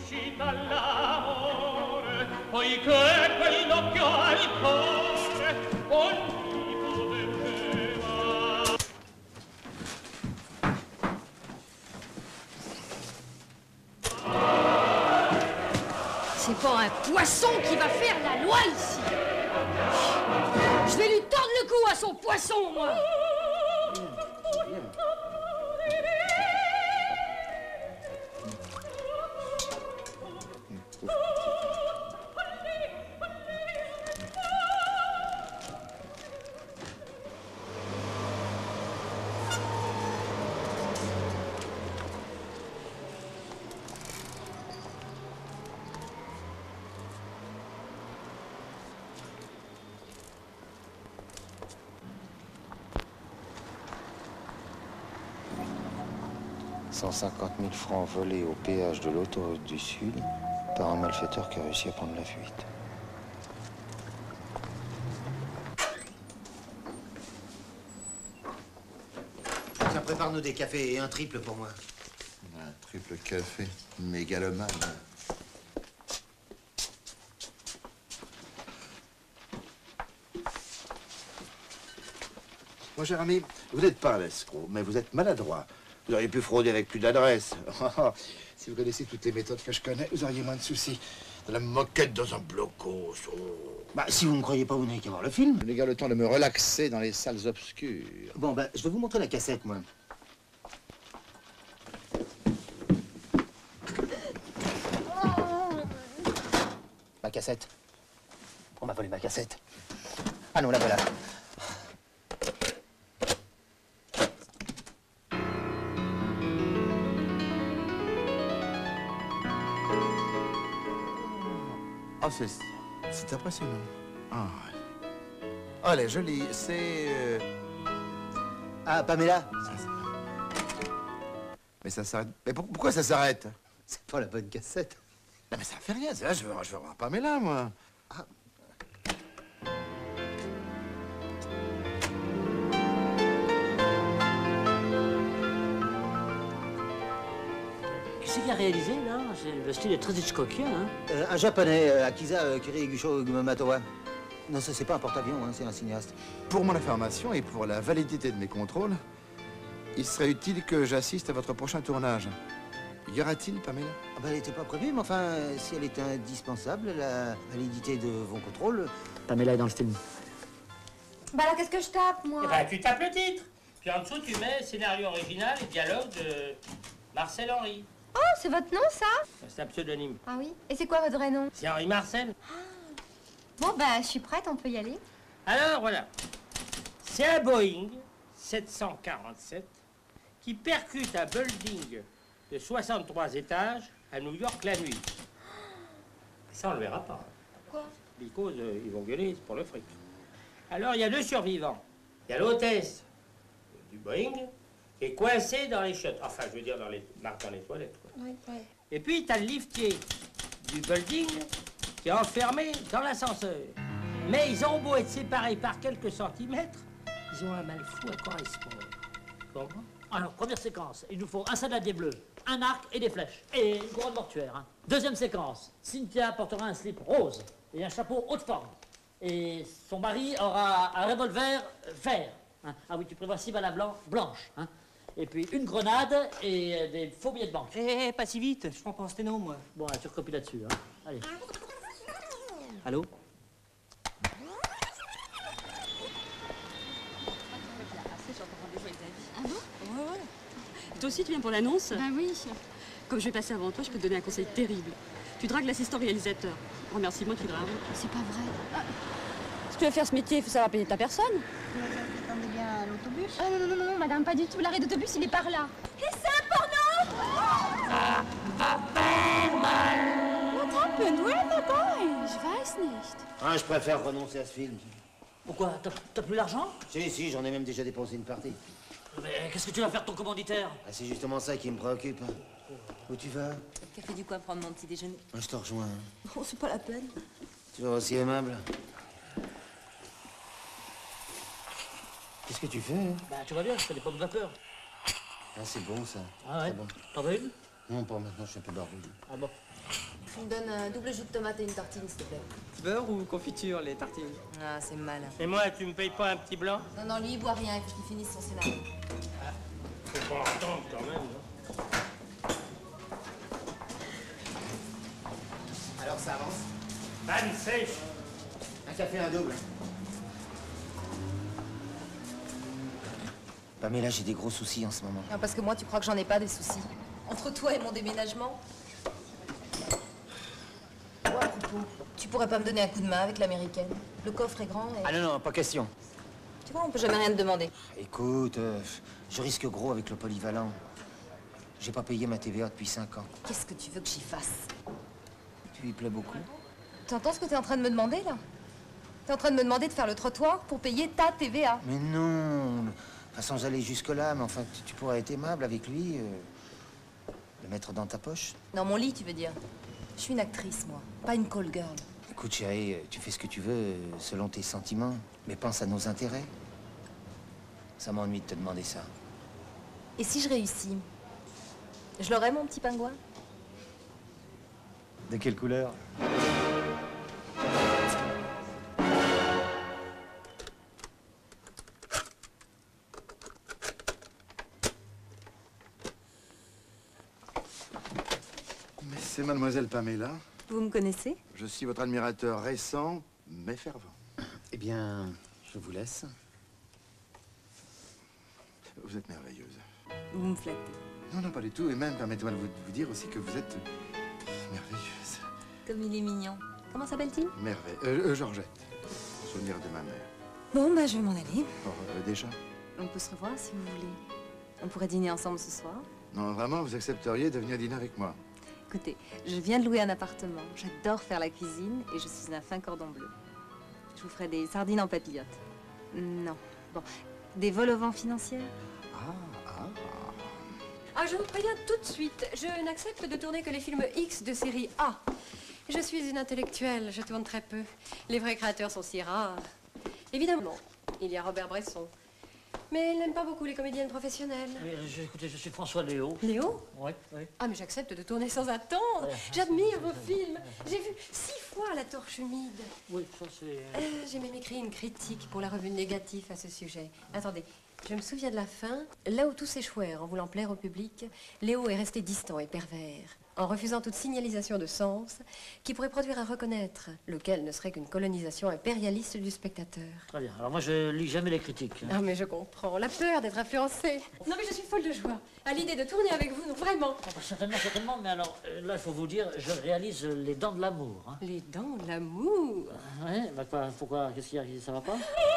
suscita l'amore, poiché quell'occhio al cuore ogni poteva. C'est pas un poisson qui va faire la loi ici. Je vais lui tordre le cou à son poisson, moi. cent cinquante mille francs volés au péage de l'autoroute du Sud par un malfaiteur qui a réussi à prendre la fuite. Tiens, prépare-nous des cafés et un triple pour moi. Un triple café, mégalomane. Mon cher ami, vous n'êtes pas un escroc, mais vous êtes maladroit. Vous auriez pu frauder avec plus d'adresse. Si vous connaissez toutes les méthodes que je connais, vous auriez moins de soucis. De la moquette dans un blocos. Oh. Bah, si vous ne me croyez pas, vous n'avez qu'à voir le film. Je n'ai guère le temps de me relaxer dans les salles obscures. Bon, bah, je vais vous montrer la cassette, moi. Ma cassette. On m'a volé ma cassette. Ah non, la voilà. Oh, c'est... c'est impressionnant. Ah, oh, elle est jolie. C'est... Euh... Ah, Pamela. Mais ça s'arrête... Mais pour- pourquoi ça s'arrête? C'est pas la bonne cassette. Non, mais ça fait rien. Là, je veux, je veux voir Pamela, moi. Ah. Qui c'est qui a réalisé, là? C'est- Le style est très Hitchcockien, hein? Euh, un japonais, euh, Akiza euh, Kirigucho Matowa. Non, ça, c'est pas un porte-avions, hein, c'est un cinéaste. Pour mon information et pour la validité de mes contrôles, il serait utile que j'assiste à votre prochain tournage. Y aura-t-il, Pamela? Ah bah, elle n'était pas prévue, mais enfin, euh, si elle est indispensable, la validité de vos contrôles... Pamela est dans le film. Bah alors, qu'est-ce que je tape, moi? Eh ben, tu tapes le titre. Puis en dessous, tu mets scénario original et dialogue de Marcel Henry. Oh, c'est votre nom, ça? C'est un pseudonyme. Ah oui? Et c'est quoi votre vrai nom? C'est Henri Marcel. Bon, bah, je suis prête, on peut y aller. Alors, voilà. C'est un Boeing sept cent quarante-sept qui percute un building de soixante-trois étages à New York la nuit. Ça, on le verra pas. Quoi? Because euh, ils vont gueuler pour le fric. Alors, il y a deux survivants. Il y a l'hôtesse du Boeing qui est coincée dans les chiottes. Enfin, je veux dire, dans les, dans les toilettes. Quoi. Oui, oui. Et puis, t'as le liftier du building qui est enfermé dans l'ascenseur. Mais ils ont beau être séparés par quelques centimètres, ils ont un mal fou à correspondre. Comprends? Alors, première séquence, il nous faut un saladier bleu, un arc et des flèches, et une couronne mortuaire. hein. Deuxième séquence, Cynthia portera un slip rose et un chapeau haute forme. Et son mari aura un revolver vert. hein. Ah oui, tu prévois six balles à blanc, blanches. hein. Et puis une grenade et euh, des faux billets de banque. Eh, pas si vite, je prends pas en sténo, moi. Bon, tu recopies là-dessus. Hein. Allez. Allô? Ah bon? Ouais, ouais. Et toi aussi, tu viens pour l'annonce? Bah oui. Comme je vais passer avant toi, je peux te donner un conseil terrible. Tu dragues l'assistant réalisateur. Remercie-moi qui drague. C'est pas vrai. Ah, Si tu veux faire ce métier, il faut savoir payer ta personne. vous attendez bien l'autobus? Ah non, non, non, non, madame, pas du tout. L'arrêt d'autobus, il est par là. Et c'est un porno! What happened? Where are the boys? Je weiß nicht. Ah, je préfère renoncer à ce film. Pourquoi? T'as- T'as plus l'argent? Si, si, j'en ai même déjà dépensé une partie. Mais qu'est-ce que tu vas faire de ton commanditaire? Ah, c'est justement ça qui me préoccupe. Où tu vas? Café du coin prendre mon petit déjeuner. Ah, je te rejoins. hein. Oh, c'est pas la peine. Toujours aussi aimable. Qu'est-ce que tu fais? hein Bah, tu vois bien, je fais des pommes de vapeur. Ah, c'est bon, ça. Ah ouais? C'est bon. T'en veux une? Non, pas maintenant, je suis un peu barbu. Ah bon? Tu me donnes un double jus de tomate et une tartine, s'il te plaît. Beurre ou confiture, les tartines? Ah, c'est mal. Et moi, tu me payes pas un petit blanc? Non, non, lui, il boit rien, il faut qu'il finisse son scénario. Ah, faut pas entendre quand même, non? Alors, ça avance? Panne sèche. Un café, un double. Pamela, j'ai des gros soucis en ce moment. Non, parce que moi, tu crois que j'en ai pas des soucis? Entre toi et mon déménagement? Oh, à propos, tu pourrais pas me donner un coup de main avec l'américaine? Le coffre est grand et... Ah non, non, pas question. Tu vois, on peut jamais rien te demander. Écoute, euh, je risque gros avec le polyvalent. J'ai pas payé ma T V A depuis cinq ans. Qu'est-ce que tu veux que j'y fasse? Tu lui plais beaucoup? T'entends ce que t'es en train de me demander, là? T'es en train de me demander de faire le trottoir pour payer ta T V A. Mais non, enfin, sans aller jusque-là, mais enfin, tu, tu pourrais être aimable avec lui, euh, le mettre dans ta poche. Dans mon lit, tu veux dire? Je suis une actrice, moi, pas une call girl. Écoute, chérie, tu fais ce que tu veux euh, selon tes sentiments, mais pense à nos intérêts. Ça m'ennuie de te demander ça. Et si je réussis? Je l'aurai, mon petit pingouin? De quelle couleur? Mais c'est mademoiselle Pamela. Vous me connaissez? Je suis votre admirateur récent, mais fervent. Eh bien, je vous laisse. Vous êtes merveilleuse. Vous me flattez. Non, non, pas du tout. Et même, permettez-moi de vous, de vous dire aussi que vous êtes merveilleuse. Comme il est mignon. Comment s'appelle-t-il? Merveille. Euh, euh, Georgette. Souvenir de ma mère. Bon, bah, je vais m'en aller. Oh, euh, déjà? On peut se revoir si vous voulez. On pourrait dîner ensemble ce soir. Non, vraiment, vous accepteriez de venir dîner avec moi? Écoutez, je viens de louer un appartement. J'adore faire la cuisine et je suis un fin cordon bleu. Je vous ferai des sardines en papillote. Non. Bon, des vols au vent financiers? Ah, ah. Ah, je vous préviens tout de suite, je n'accepte de tourner que les films X de série A. Je suis une intellectuelle, je tourne très peu. Les vrais créateurs sont si rares. Évidemment, il y a Robert Bresson. Mais il n'aime pas beaucoup les comédiennes professionnelles. Oui, je, écoutez, je suis François Léo. Léo? Oui, oui. Ah, mais j'accepte de tourner sans attendre. Ouais. J'admire vos films. J'ai vu six fois La Torche humide. Oui, ça c'est... Euh, J'ai même écrit une critique pour la revue Négatif à ce sujet. Attendez, je me souviens de la fin. Là où tous échouèrent en voulant plaire au public, Léo est resté distant et pervers, en refusant toute signalisation de sens qui pourrait produire à reconnaître, lequel ne serait qu'une colonisation impérialiste du spectateur. Très bien. Alors moi, je lis jamais les critiques. Ah, mais je comprends. La peur d'être influencé. Non, mais je suis folle de joie à l'idée de tourner avec vous, non, vraiment. Ah, bah, certainement, certainement. Mais alors, euh, là, il faut vous dire, je réalise euh, Les Dents de l'amour. Hein. Les Dents de l'amour? Oui, bah quoi, pourquoi? Qu'est-ce qu'il y a? Ça va pas?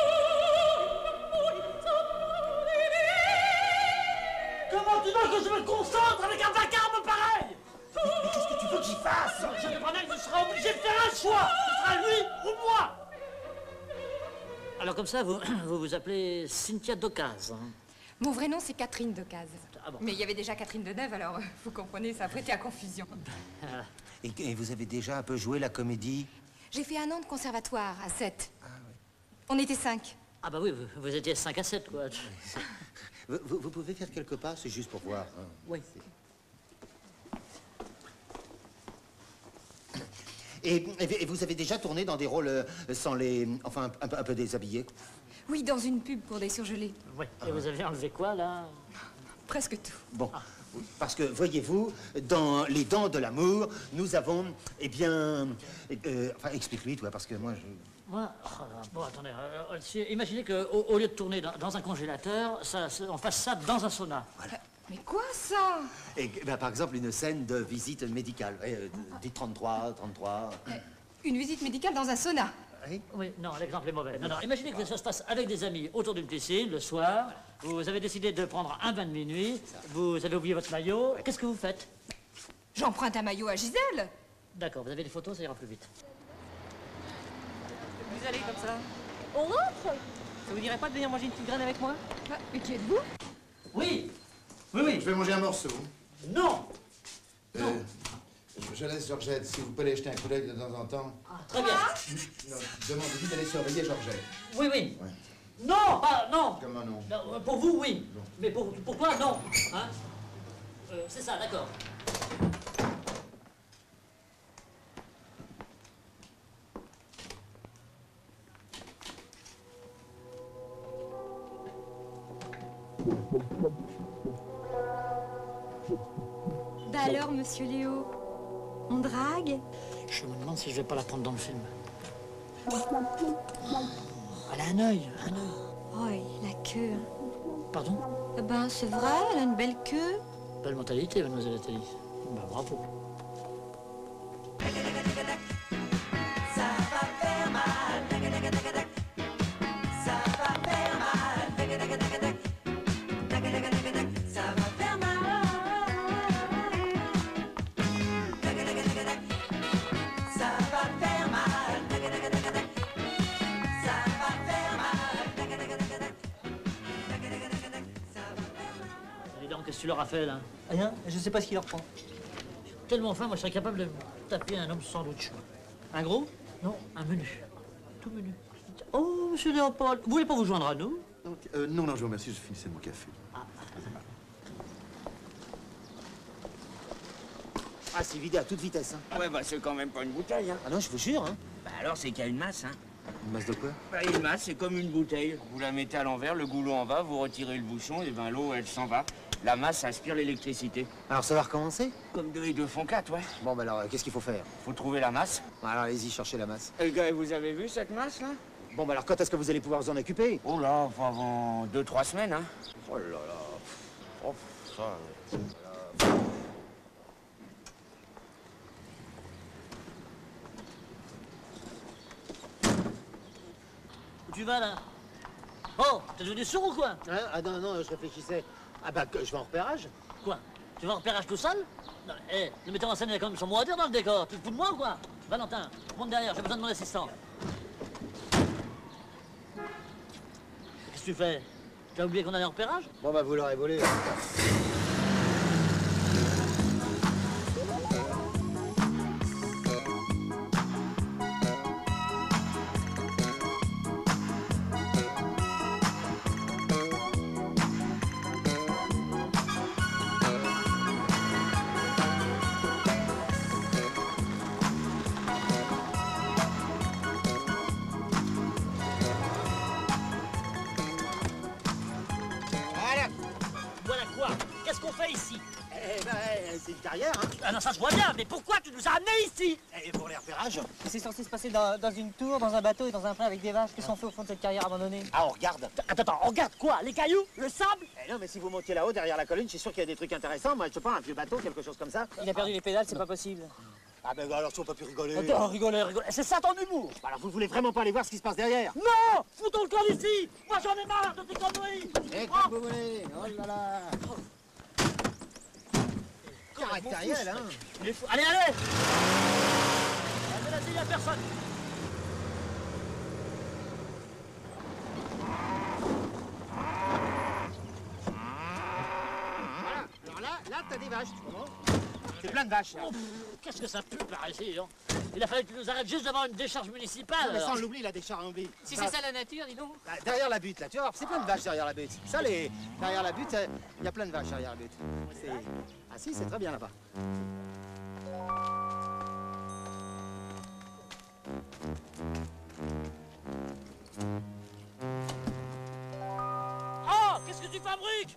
Comment tu veux que je me concentre avec un vacarme pareil? Mais, mais qu'est-ce que tu veux que j'y fasse? Je ne pas que je serai obligé de faire un choix. Ce sera lui ou moi. Alors comme ça, vous vous, vous appelez Cynthia Decazes. Hein. Mon vrai nom, c'est Catherine Decazes. Ah bon. Mais il y avait déjà Catherine Deneuve, alors euh, vous comprenez, ça a prêté à confusion. Et, et vous avez déjà un peu joué la comédie? J'ai fait un an de conservatoire à sept. On était cinq. Ah bah oui, vous, vous étiez cinq à sept, quoi. Vous, vous- vous pouvez faire quelques pas, c'est juste pour voir. hein. Oui. Et, et- et vous avez déjà tourné dans des rôles euh, sans les... Enfin, un, peu- un peu déshabillés? Oui, dans une pub pour des surgelés. Oui. Et vous avez enlevé quoi, là? Presque tout. Bon, parce que, voyez-vous, dans Les Dents de l'amour, nous avons, eh bien... euh, enfin, explique-lui, toi, parce que moi, je... Moi, oh là, bon, attendez, euh, euh, si- imaginez qu'au au lieu de tourner dans, dans un congélateur, ça, ça- on fasse ça dans un sauna. Mais quoi, ça? Et, ben, par exemple, une scène de visite médicale. Ouais, euh, dit trente-trois, trente-trois... Une visite médicale dans un sauna. Oui, oui, non, l'exemple est mauvais. Non, non, imaginez que ça se passe avec des amis autour d'une piscine, le soir. Vous avez décidé de prendre un bain de minuit. Vous avez oublié votre maillot. Qu'est-ce que vous faites? J'emprunte un maillot à Gisèle. D'accord, vous avez des photos, ça ira plus vite. Vous allez comme ça. On rentre? Ça vous dirait pas de venir manger une petite graine avec moi? Bah, mais qui êtes-vous? Oui. Oui, oui. Je vais manger un morceau. Non. Euh, je, je laisse Georgette, si vous pouvez aller jeter un coup d'œil de temps en temps. Très bien. Non, demandez-lui d'aller surveiller Georgette. Oui, oui. Ouais. Non, pas, non. Comment non? Non, euh, pour vous, oui. Mais pour, pour toi, non. Hein? Euh, c'est ça, d'accord. Bah alors, monsieur Léo, on drague? Je me demande si je vais pas la prendre dans le film. Elle a un œil, un œil. Oui, la queue. Pardon? Eh ben, c'est vrai, elle a une belle queue. Belle mentalité, mademoiselle Nathalie. Bah, bravo. Ça va faire mal, tac, tac, tac, tac. Ça va faire mal, tac, tac, tac, tac. Tac, tac, tac, tac. Ça va faire mal. Tac, tac, tac, tac. Ça va faire mal, tac, tac, tac, tac. Ça va faire mal, tac, tac, tac, tac. Tac, tac, tac, tac. Ça va faire mal. Dis donc, qu'est-ce que tu leur as fait, là? Rien, je sais pas ce qu'il leur prend. Tellement faim, moi, je serais capable de taper un homme sandwich. Un gros? Non, un menu. Tout menu. Oh, monsieur Léopold, vous voulez pas vous joindre à nous? Donc, euh, non, non, je vous remercie, je finissais mon café. Ah, c'est vidé à toute vitesse, hein. Ouais, bah c'est quand même pas une bouteille, hein. Ah non, je vous jure, hein. Bah alors c'est qu'il y a une masse, hein. Une masse de quoi? Bah une masse, c'est comme une bouteille. Vous la mettez à l'envers, le goulot en bas, vous retirez le bouchon, et ben l'eau, elle s'en va. La masse aspire l'électricité. Alors, ça va recommencer? Comme deux et deux font quatre, ouais. Bon, bah alors, euh, qu'est-ce qu'il faut faire? Faut trouver la masse. Alors, allez-y, cherchez la masse. Et les gars, vous avez vu cette masse, là? Bon, bah alors, quand est-ce que vous allez pouvoir vous en occuper? Oh là, pas avant deux, trois semaines, hein. Oh là là. Oh, ça... Où tu vas, là? Oh, t'es devenu sourd ou quoi? Hein? Ah non, non, je réfléchissais. Ah bah, que je vais en repérage. Quoi? Tu vas en repérage tout seul? Non, mais, hé, le metteur en scène, il a quand même son mot à dire dans le décor. Tu te fous de moi ou quoi? Valentin, monte derrière, j'ai besoin de mon assistant. Qu'est-ce que tu fais? Tu as oublié qu'on allait en repérage? Bon, bah, vous l'aurez volé. Voilà quoi? Qu'est-ce qu'on fait ici? Eh ben, eh, c'est une carrière, hein. Ah non, ça je vois bien, mais pourquoi tu nous as amenés ici? Et pour les repérages? C'est censé se passer dans, dans une tour, dans un bateau et dans un train avec des vaches. Qu'est-ce qu'on fait au fond de cette carrière abandonnée? Ah, on regarde. Attends, attends, on regarde quoi? Les cailloux? Le sable? Eh non, mais si vous montiez là-haut, derrière la colline, je suis sûr qu'il y a des trucs intéressants. Moi, je sais pas, un vieux bateau, quelque chose comme ça. Il a perdu les pédales, c'est pas possible. Ah ben alors, si on peut plus rigoler. Attends, rigolez, rigolez. C'est ça ton humour? Alors, vous voulez vraiment pas aller voir ce qui se passe derrière? Non! Foutons le camp d'ici! Moi j'en ai marre de tes conneries! Eh, Oh, comme vous voulez. Oh là là. Caractériel, hein. il est fou. Allez, allez! Allez, vas-y, y'a personne! Voilà. Alors là, là, t'as des vaches, tu comprends? C'est plein de vaches, là. Oh, qu'est-ce que ça pue par ici, hein? Il a fallu que tu nous arrêtes juste devant une décharge municipale. Non, mais ça, on alors. l'oublie, la décharge en oublie. Si c'est ça la nature, dis donc. Bah, derrière la butte, là, tu vois, c'est plein de vaches derrière la butte. Ça, les... derrière la butte, il y a plein de vaches derrière la butte. C'est- Ah si, c'est très bien là-bas. Oh, qu'est-ce que tu fabriques?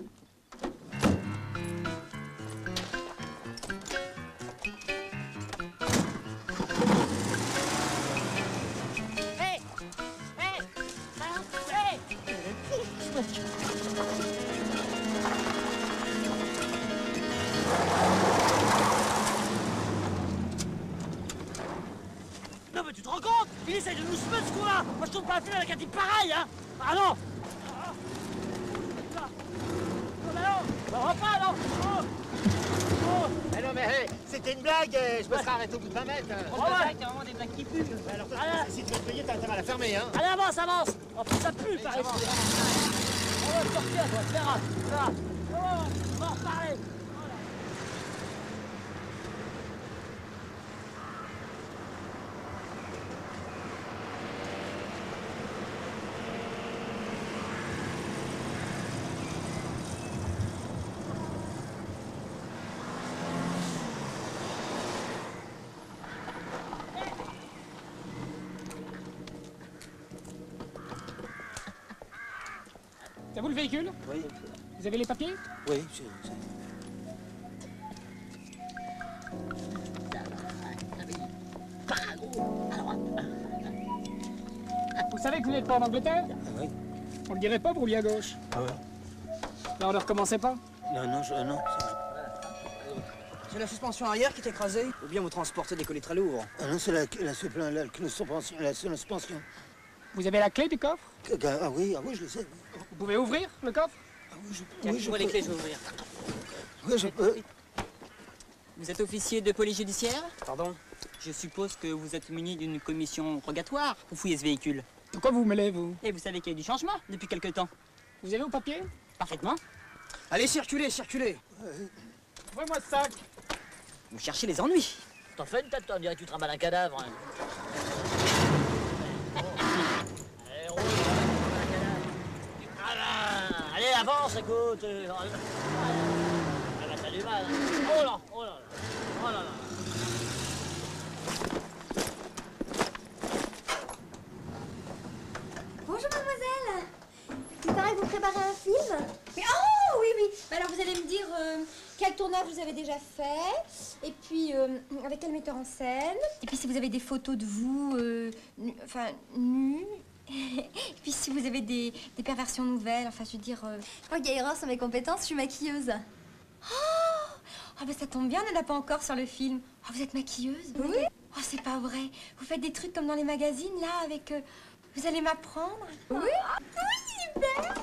Hé! Hé! Hé! Non mais tu te rends compte? Il essaye de nous semer ce coup-là! Moi je tourne pas un film avec un type pareil, hein! Ah non! Ah. Non, mais non! On va pas, non! Oh. Oh. Eh non, mais hey, c'était une blague, eh, je me serais arrêté au bout de vingt mètres. On Ouais, ouais. c'est vraiment des blagues qui puent. Alors, toi, Allez. si tu veux te payer, t'as intérêt à la fermer, hein. Allez, avance, avance! Oh, puis ça pue par ici! On va sortir, toi, tu verras! Tu verras. Oh, on va en reparler! T'as vu le véhicule? Oui. Vous avez les papiers? Oui, je... Vous savez que vous n'êtes pas en Angleterre? Ah oui. On le dirait pas pour lui à gauche. Ah ouais. Là, on ne recommençait pas? Non, non, je, non. C'est la suspension arrière qui est écrasée? Ou bien vous transportez des colis très lourds? Ah non, c'est la, la, la, la, la, suspension, la, la suspension. Vous avez la clé du coffre? Ah oui, ah oui, je le sais. Vous pouvez ouvrir le coffre? Ah oui, je, Tiens, oui, je je vois peux. les clés, je vais ouvrir. Oui, je peux. Vous êtes officier de police judiciaire? Pardon? Je suppose que vous êtes muni d'une commission rogatoire pour fouiller ce véhicule. Pourquoi vous mêlez, vous? Et vous savez qu'il y a eu du changement depuis quelque temps. Vous avez vos papiers? Parfaitement. Allez, circulez, circulez. Ouvrez-moi ce sac. Vous cherchez les ennuis. T'en fais une tête, toi, on dirait que tu trimbales un cadavre. Hein. Allez, roule, un cadavre. Ah, allez, avance, écoute. Ah bah, t'as du mal. Oh là, oh là là. Oh là là. Bonjour mademoiselle. Il paraît que vous préparez un film. Mais oh oui oui. Bah alors vous allez me dire euh, quel tournage vous avez déjà fait, et puis euh, avec quel metteur en scène, et puis si vous avez des photos de vous, euh, nu, enfin nus, et puis si vous avez des, des perversions nouvelles, enfin je veux dire. Euh... Je crois qu'il y a erreur sur mes compétences. Je suis maquilleuse. Oh, oh bah ça tombe bien, on n'en a pas encore sur le film. Oh, vous êtes maquilleuse? Oui. Oh c'est pas vrai. Vous faites des trucs comme dans les magazines là avec. Euh... Vous allez m'apprendre? Oui. Oh, oui, super.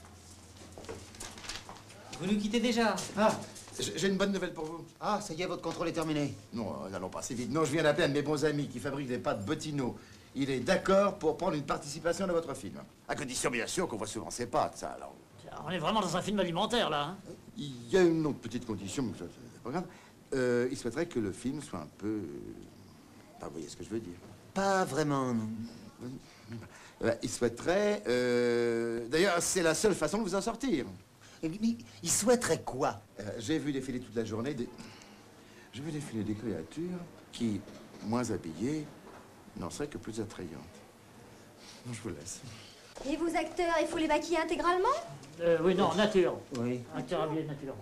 Vous nous quittez déjà? Ah, j'ai une bonne nouvelle pour vous. Ah, ça y est, votre contrôle est terminé. Non, n'allons pas si vite. Non, je viens d'appeler un de mes bons amis qui fabrique des pâtes Bottino. Il est d'accord pour prendre une participation dans votre film. À condition, bien sûr, qu'on voit souvent ses pâtes, ça, alors. On est vraiment dans un film alimentaire, là. Hein. Il y a une autre petite condition, mais ça, c'est pas grave. Euh, il souhaiterait que le film soit un peu... Enfin, vous voyez ce que je veux dire. Pas vraiment, non. Euh, il souhaiterait... Euh... D'ailleurs, c'est la seule façon de vous en sortir. Il, il souhaiterait quoi? euh, J'ai vu défiler toute la journée des... J'ai vu défiler des créatures qui, moins habillées, n'en seraient que plus attrayantes. Bon, je vous laisse. Et vos acteurs, il faut les maquiller intégralement? Euh, oui, non, nature. Oui. Acteur habillé nature.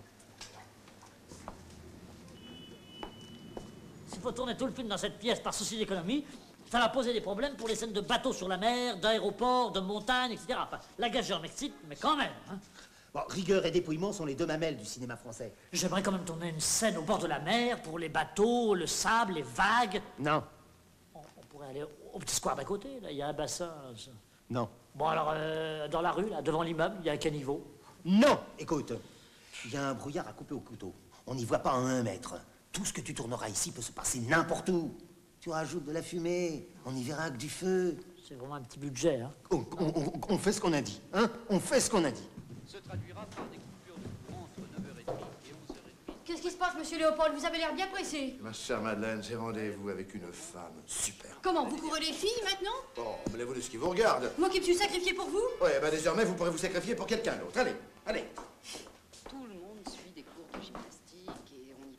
S'il faut tourner tout le film dans cette pièce par souci d'économie, ça va poser des problèmes pour les scènes de bateaux sur la mer, d'aéroports, de montagnes, et cetera. Enfin, la gageure m'excite, mais quand même. Hein. Bon, rigueur et dépouillement sont les deux mamelles du cinéma français. J'aimerais quand même tourner une scène au bord de la mer pour les bateaux, le sable, les vagues. Non. On, on pourrait aller au, au petit square d'à côté, là, il y a un bassin. Là, ça. Non. Bon, alors, euh, dans la rue, là, devant l'immeuble, il y a un caniveau. Non. Écoute, il y a un brouillard à couper au couteau. On n'y voit pas en un mètre. Tout ce que tu tourneras ici peut se passer n'importe où. Tu rajoutes de la fumée, on y verra que du feu. C'est vraiment un petit budget, hein. On, on, on, on fait ce qu'on a dit, hein. On fait ce qu'on a dit. Se traduira par des coupures de courant entre neuf heures trente et onze heures trente. Qu'est-ce qui se passe, monsieur Léopold? Vous avez l'air bien pressé. Ma chère Madeleine, j'ai rendez-vous avec une femme super. Comment, vous courez les filles maintenant? Oh, mêlez-vous de ce qui vous regarde. Moi qui me suis sacrifié pour vous? Ouais, bah désormais, vous pourrez vous sacrifier pour quelqu'un d'autre. Allez, allez. Tout le monde suit des cours de gymnastique et on y...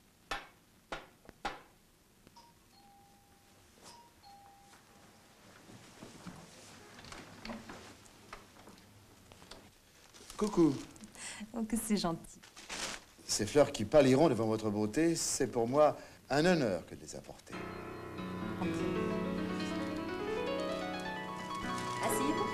Coucou. Oh, que c'est gentil. Ces fleurs qui pâliront devant votre beauté, c'est pour moi un honneur que de les apporter. Asseyez-vous.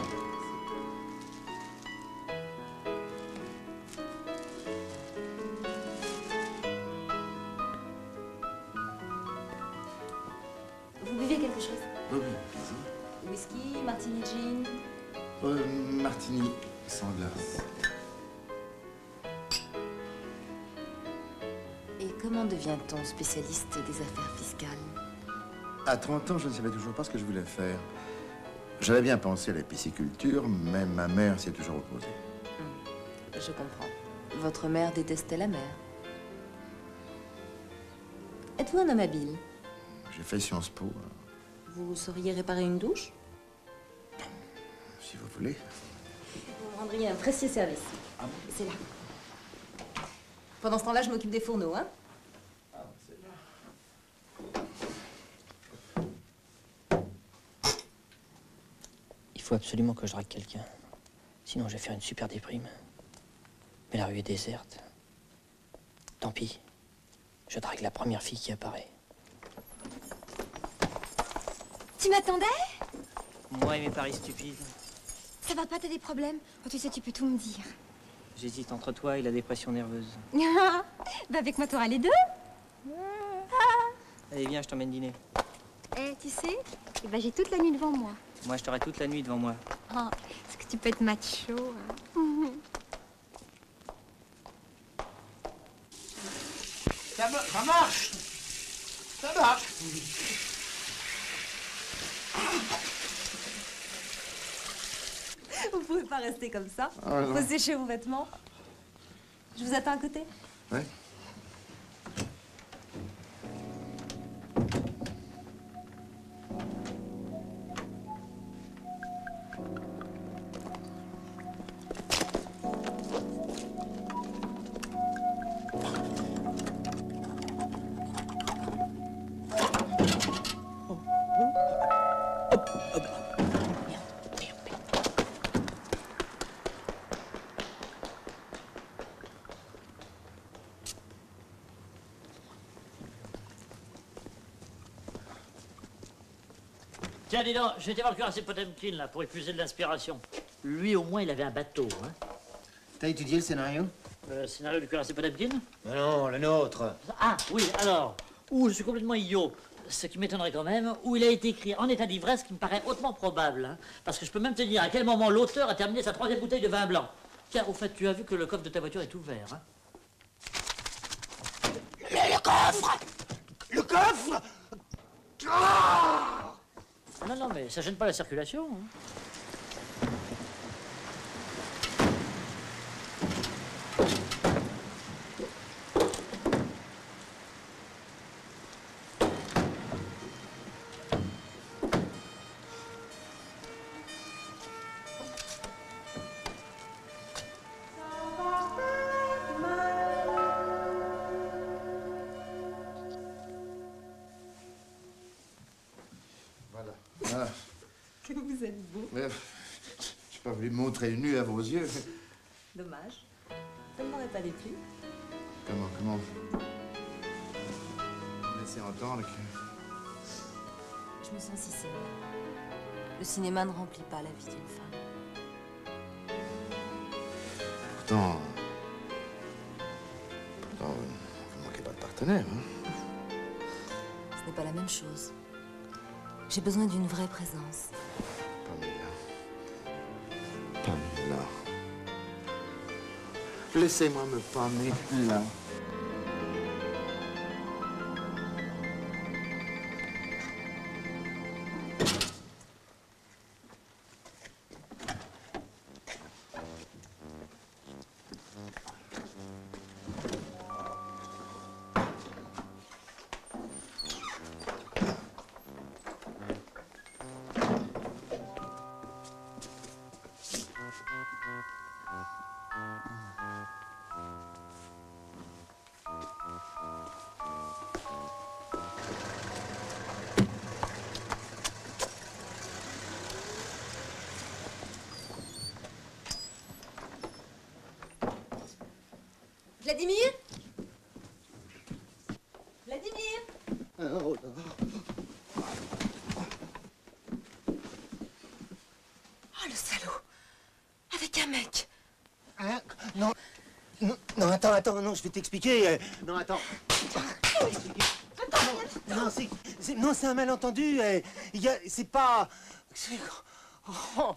Vous buvez quelque chose? Oui, oui, Whisky, martini gin? euh, martini sans glace. Et comment devient-on spécialiste des affaires fiscales? À trente ans, je ne savais toujours pas ce que je voulais faire. J'avais bien pensé à la pisciculture, mais ma mère s'y est toujours opposée. Hum, je comprends. Votre mère détestait la mer. Êtes-vous un homme habile? J'ai fait Sciences Po, Vous sauriez réparer une douche? si vous voulez. Vous me rendriez un précieux service. C'est là. Pendant ce temps-là, je m'occupe des fourneaux, hein? Il faut absolument que je drague quelqu'un. Sinon, je vais faire une super déprime. Mais la rue est déserte. Tant pis. Je drague la première fille qui apparaît. Tu m'attendais? Moi et mes paris stupides. Ça va pas, t'as des problèmes? Oh, tu sais, tu peux tout me dire. J'hésite entre toi et la dépression nerveuse. Bah avec moi, t'auras les deux. Allez, viens, je t'emmène dîner. Eh, tu sais, eh ben, j'ai toute la nuit devant moi. Moi, je t'aurai toute la nuit devant moi. Oh, est-ce que tu peux être macho, hein? Ça, ma- ça marche. Ça marche. Vous pouvez pas rester comme ça. Ah, non. Faut sécher vos vêtements. Je vous attends à côté. Ouais. Tiens, dis donc, je vais été voir le cuirassé Potemkin, là, pour épuiser de l'inspiration. Lui, au moins, il avait un bateau, hein. T'as étudié le scénario? Le scénario du cuirassé Potemkin? Non, le nôtre. Ah, oui, alors, ou je suis complètement idiot, ce qui m'étonnerait quand même, ou il a été écrit en état d'ivresse, qui me paraît hautement probable, hein, parce que je peux même te dire à quel moment l'auteur a terminé sa troisième bouteille de vin blanc. Tiens, au fait, tu as vu que le coffre de ta voiture est ouvert, hein? Le, le coffre! Le coffre! Ah! Non, non, mais ça gêne pas la circulation, hein. Voilà. Ah. Que vous êtes beau. Mais, j'ai pas voulu me montrer nu à vos yeux. Dommage. Ça ne m'aurait pas déplu. Comment, comment Laissez entendre que... Je me sens si seule. Le cinéma ne remplit pas la vie d'une femme. Pourtant... Pourtant, vous ne manquez pas de partenaire, hein. Ce n'est pas la même chose. J'ai besoin d'une vraie présence. Pamela. Pamela. Laissez-moi me Pamela. Vladimir? Vladimir? Oh, Oh, le salaud! Avec un mec! Hein? Non. non. Non, attends, attends, non, je vais t'expliquer. euh, Non, attends. Non, non, c'est, c'est- non, c'est un malentendu. euh, Il y a, c'est pas. c'est- Oh.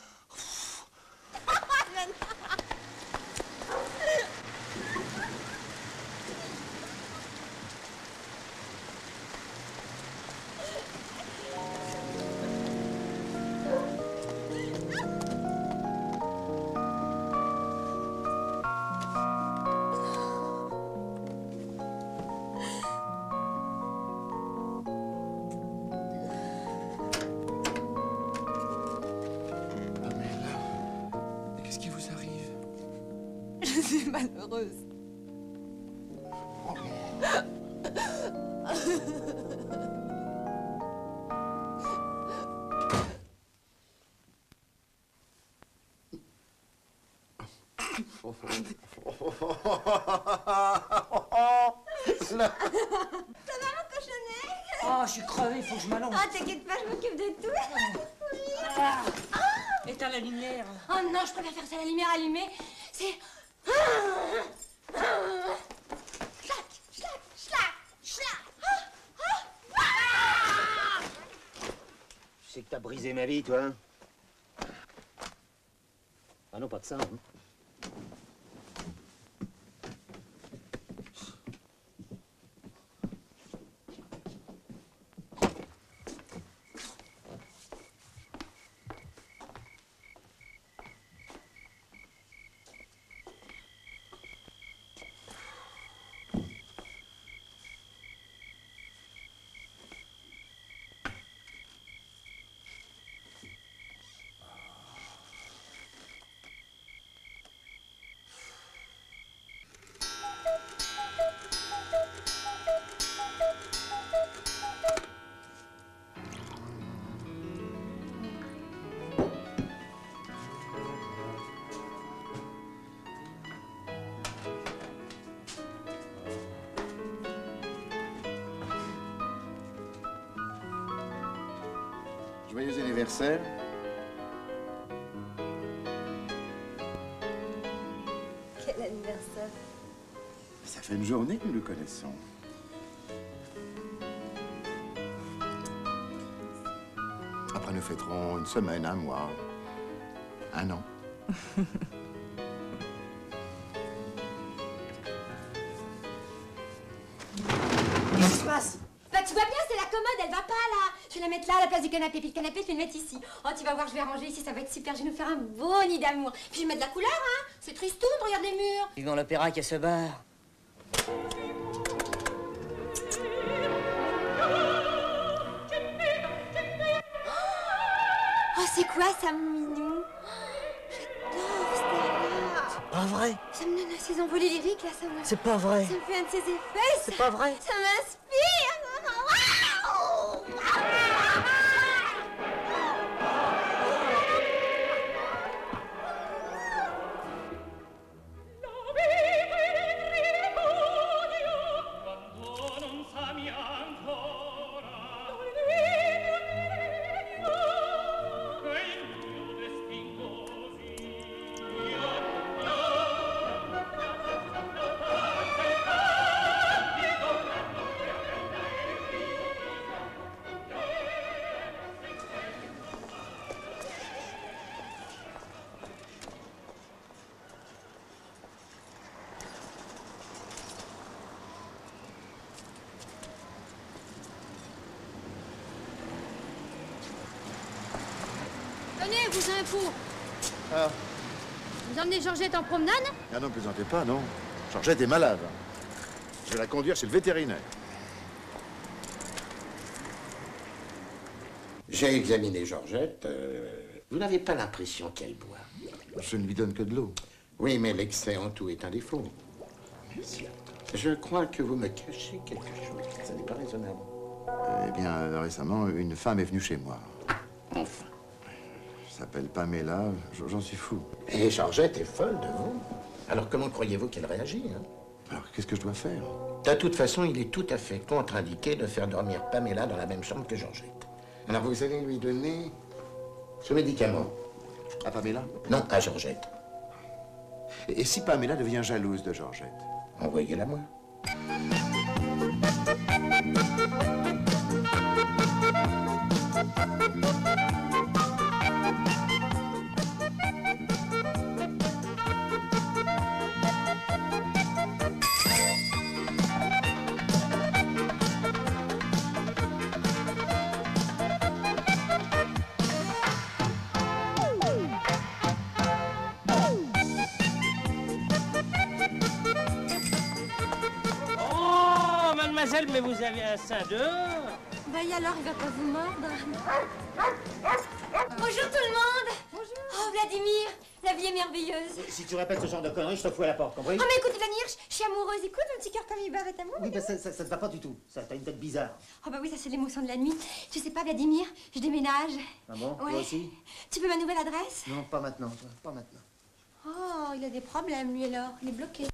Qu'est-ce qui vous arrive? Je suis malheureuse. mon cochonnet? Oh, je suis crevé, il faut que je m'allonge. Ah, t'inquiète pas, je m'occupe de tout. Ah. Éteins la lumière. Oh non, je préfère faire ça à la lumière allumée. C'est... Schlac, schlac, schlac, schlac. Je sais que t'as brisé ma vie, toi. Hein? Ah non, pas de ça. Hein? Joyeux anniversaire. Quel anniversaire? Ça fait une journée que nous le connaissons. Après, nous fêterons une semaine, un mois, un an. Qu'est-ce qui se passe? Bah, tu vois bien, c'est la commode, elle va pas là. Je vais la mettre là à la place du canapé, puis le canapé, je vais le mettre ici. Oh, tu vas voir, je vais arranger ici, ça va être super. Je vais nous faire un beau nid d'amour. Puis je vais mettre de la couleur, hein. C'est tristoun, regarde les murs. Vivant l'opéra qui se barre. Oh, c'est quoi ça, mon minou? J'adore Stella. Pas vrai. Ça me donne ces envolées lyriques, là, ça me... C'est pas vrai. Ça me fait un de ses effets, C'est pas vrai. Ça m'inspire. Waouh. Tenez, vos infos. Ah, Vous emmenez Georgette en promenade? ah non, plaisantez pas, non. Georgette est malade. Je vais la conduire chez le vétérinaire. J'ai examiné Georgette. euh, vous n'avez pas l'impression qu'elle boit. Je ne lui donne que de l'eau. Oui, mais l'excès en tout est un défaut. Merci. Je crois que vous me cachez quelque chose. Ça n'est pas raisonnable. Eh bien, euh, récemment, une femme est venue chez moi. Enfin. Elle s'appelle Pamela, j'en suis fou. Et Georgette est folle de vous. Alors comment croyez-vous qu'elle réagit, hein? Alors, qu'est-ce que je dois faire? De toute façon, il est tout à fait contre-indiqué de faire dormir Pamela dans la même chambre que Georgette. Alors vous allez lui donner ce médicament. À Pamela? Non, à Georgette. Et, et si Pamela devient jalouse de Georgette? Envoyez-la moi. Oh, mademoiselle, mais vous avez un sein dehors. Bah et alors, il va pas vous mordre? Bonjour tout le monde. Bonjour. Oh, Vladimir, la vie est merveilleuse. Si tu répètes ce genre de conneries, je te fous à la porte, compris? Oh, mais écoute, Vladimir, je je suis amoureuse. Écoute, mon petit cœur comme il bat avec amour. Oui, ben ça, ça, ça te va pas du tout. Ça, t'as une tête bizarre. Oh, bah oui, ça, c'est l'émotion de la nuit. Tu sais pas, Vladimir, je déménage. Ah bon? Ouais. Toi aussi? Tu veux ma nouvelle adresse? Non, pas maintenant. Pas maintenant. Oh, il a des problèmes, lui, alors. Il est bloqué.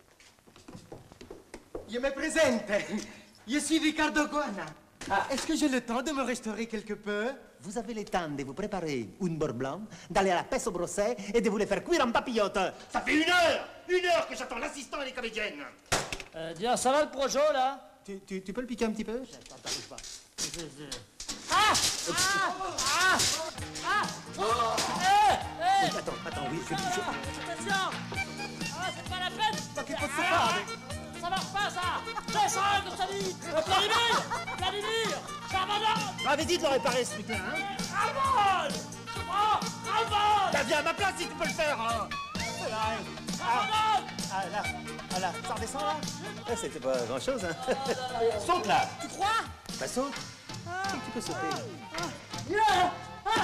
Je me présente. Je suis Ricardo Guana. Ah, est-ce que j'ai le temps de me restaurer quelque peu? Vous avez le temps de vous préparer une beurre blanc, d'aller à la peste au brosset et de vous les faire cuire en papillote. Ça fait une heure, une heure que j'attends l'assistant et les comédiennes. Euh, dis, ça va le projo, là? Tu, tu, tu peux le piquer un petit peu? Attends, t'arrives pas. Ah! Ah! Ah! Ah! Oh! Eh! Eh! Oui, attends, attends, oui, je touche pas. Attention! Ah, c'est pas la peine! Pas qu'il faut se Ah! faire. Ça marche pas, ça! Descends, comme ça dit! Vladimir! Vladimir! J'abandonne! J'avais dit de le réparer, ce truc-là, hein? Avance! Oh! Avance! T'as bien à ma place si tu peux le faire, hein? Abandonne! Ah, là, ah, là, ça redescend, là? Eh, c'était pas grand-chose, hein? Saute, là! Tu crois? Bah, saute. Tu peux sauter. Ah! Ah!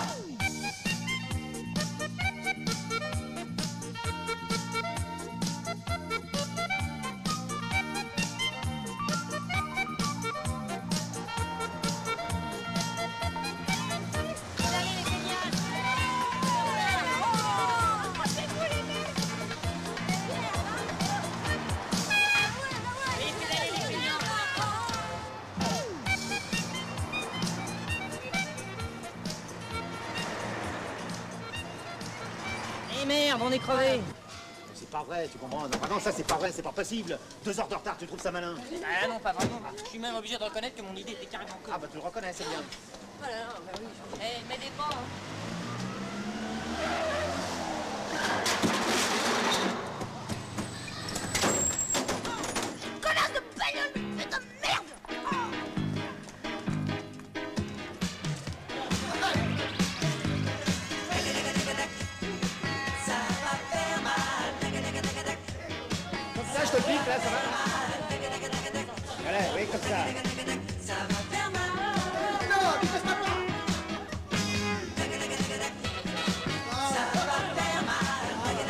Eh merde, on est crevé. C'est pas vrai, tu comprends? Non, ah non, ça, c'est pas vrai, c'est pas possible. Deux heures de retard, tu trouves ça malin? Ah non, pas vraiment. Je suis même obligé de reconnaître que mon idée était carrément conne. Ah bah, tu le reconnais, c'est bien. Oh là là, bah oui. Eh, m'aidez pas, hein. Connasse de bagnole! Mais de merde! Ça va faire mal. Comme ça, je te pique, là, ça va? Voilà, oui, comme ça. Ça va faire mal. Non, tu fais pas pas. Ça va faire mal.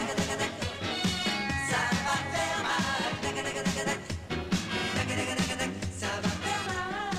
Ça va faire mal. Ça va faire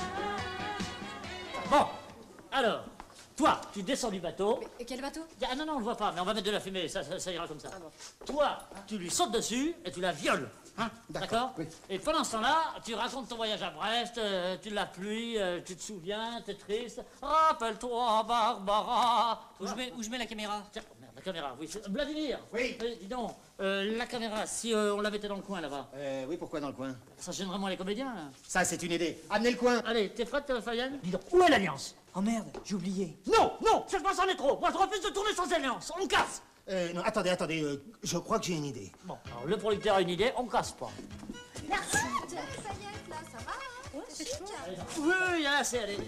mal. Bon, alors, toi, tu descends du bateau. Et quel bateau? Ah non, non, on le voit pas, mais on va mettre de la fumée, ça, ça, ça ira comme ça. Toi, tu lui sautes dessus et tu la violes. Hein? D'accord? Et pendant ce temps-là, tu racontes ton voyage à Brest, euh, tu la pluie, euh, tu te souviens, t'es triste. Rappelle-toi, Barbara. Où je mets, où je mets la caméra? Tiens, oh merde, la caméra, oui. c'est- Vladimir. Oui. Euh, dis donc, euh, la caméra, si euh, on la mettait dans le coin là-bas. Euh, oui, pourquoi dans le coin? Ça gêne vraiment les comédiens, là. Ça, c'est une idée. Amenez le coin. Allez, t'es prête, euh, Fabienne? Dis donc, où est l'alliance? Oh merde, j'ai oublié. Non, non, cette fois, c'en est trop. Moi, je refuse de tourner sans alliance. On casse. Euh, non, attendez, attendez, euh, je crois que j'ai une idée. Bon, alors, le producteur a une idée, on casse pas. Merci! Paillettes, là, ça va, hein? C'est chic. Oui, oui, là, c'est... allez.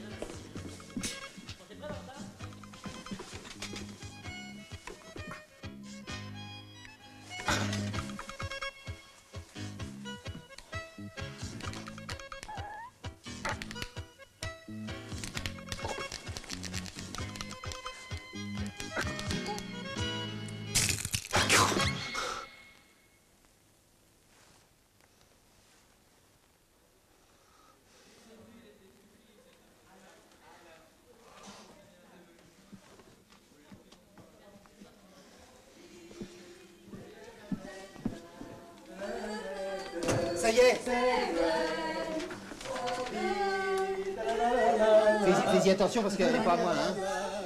Ça y est. Fais-y fais-y attention parce qu'elle n'est pas à moi, hein.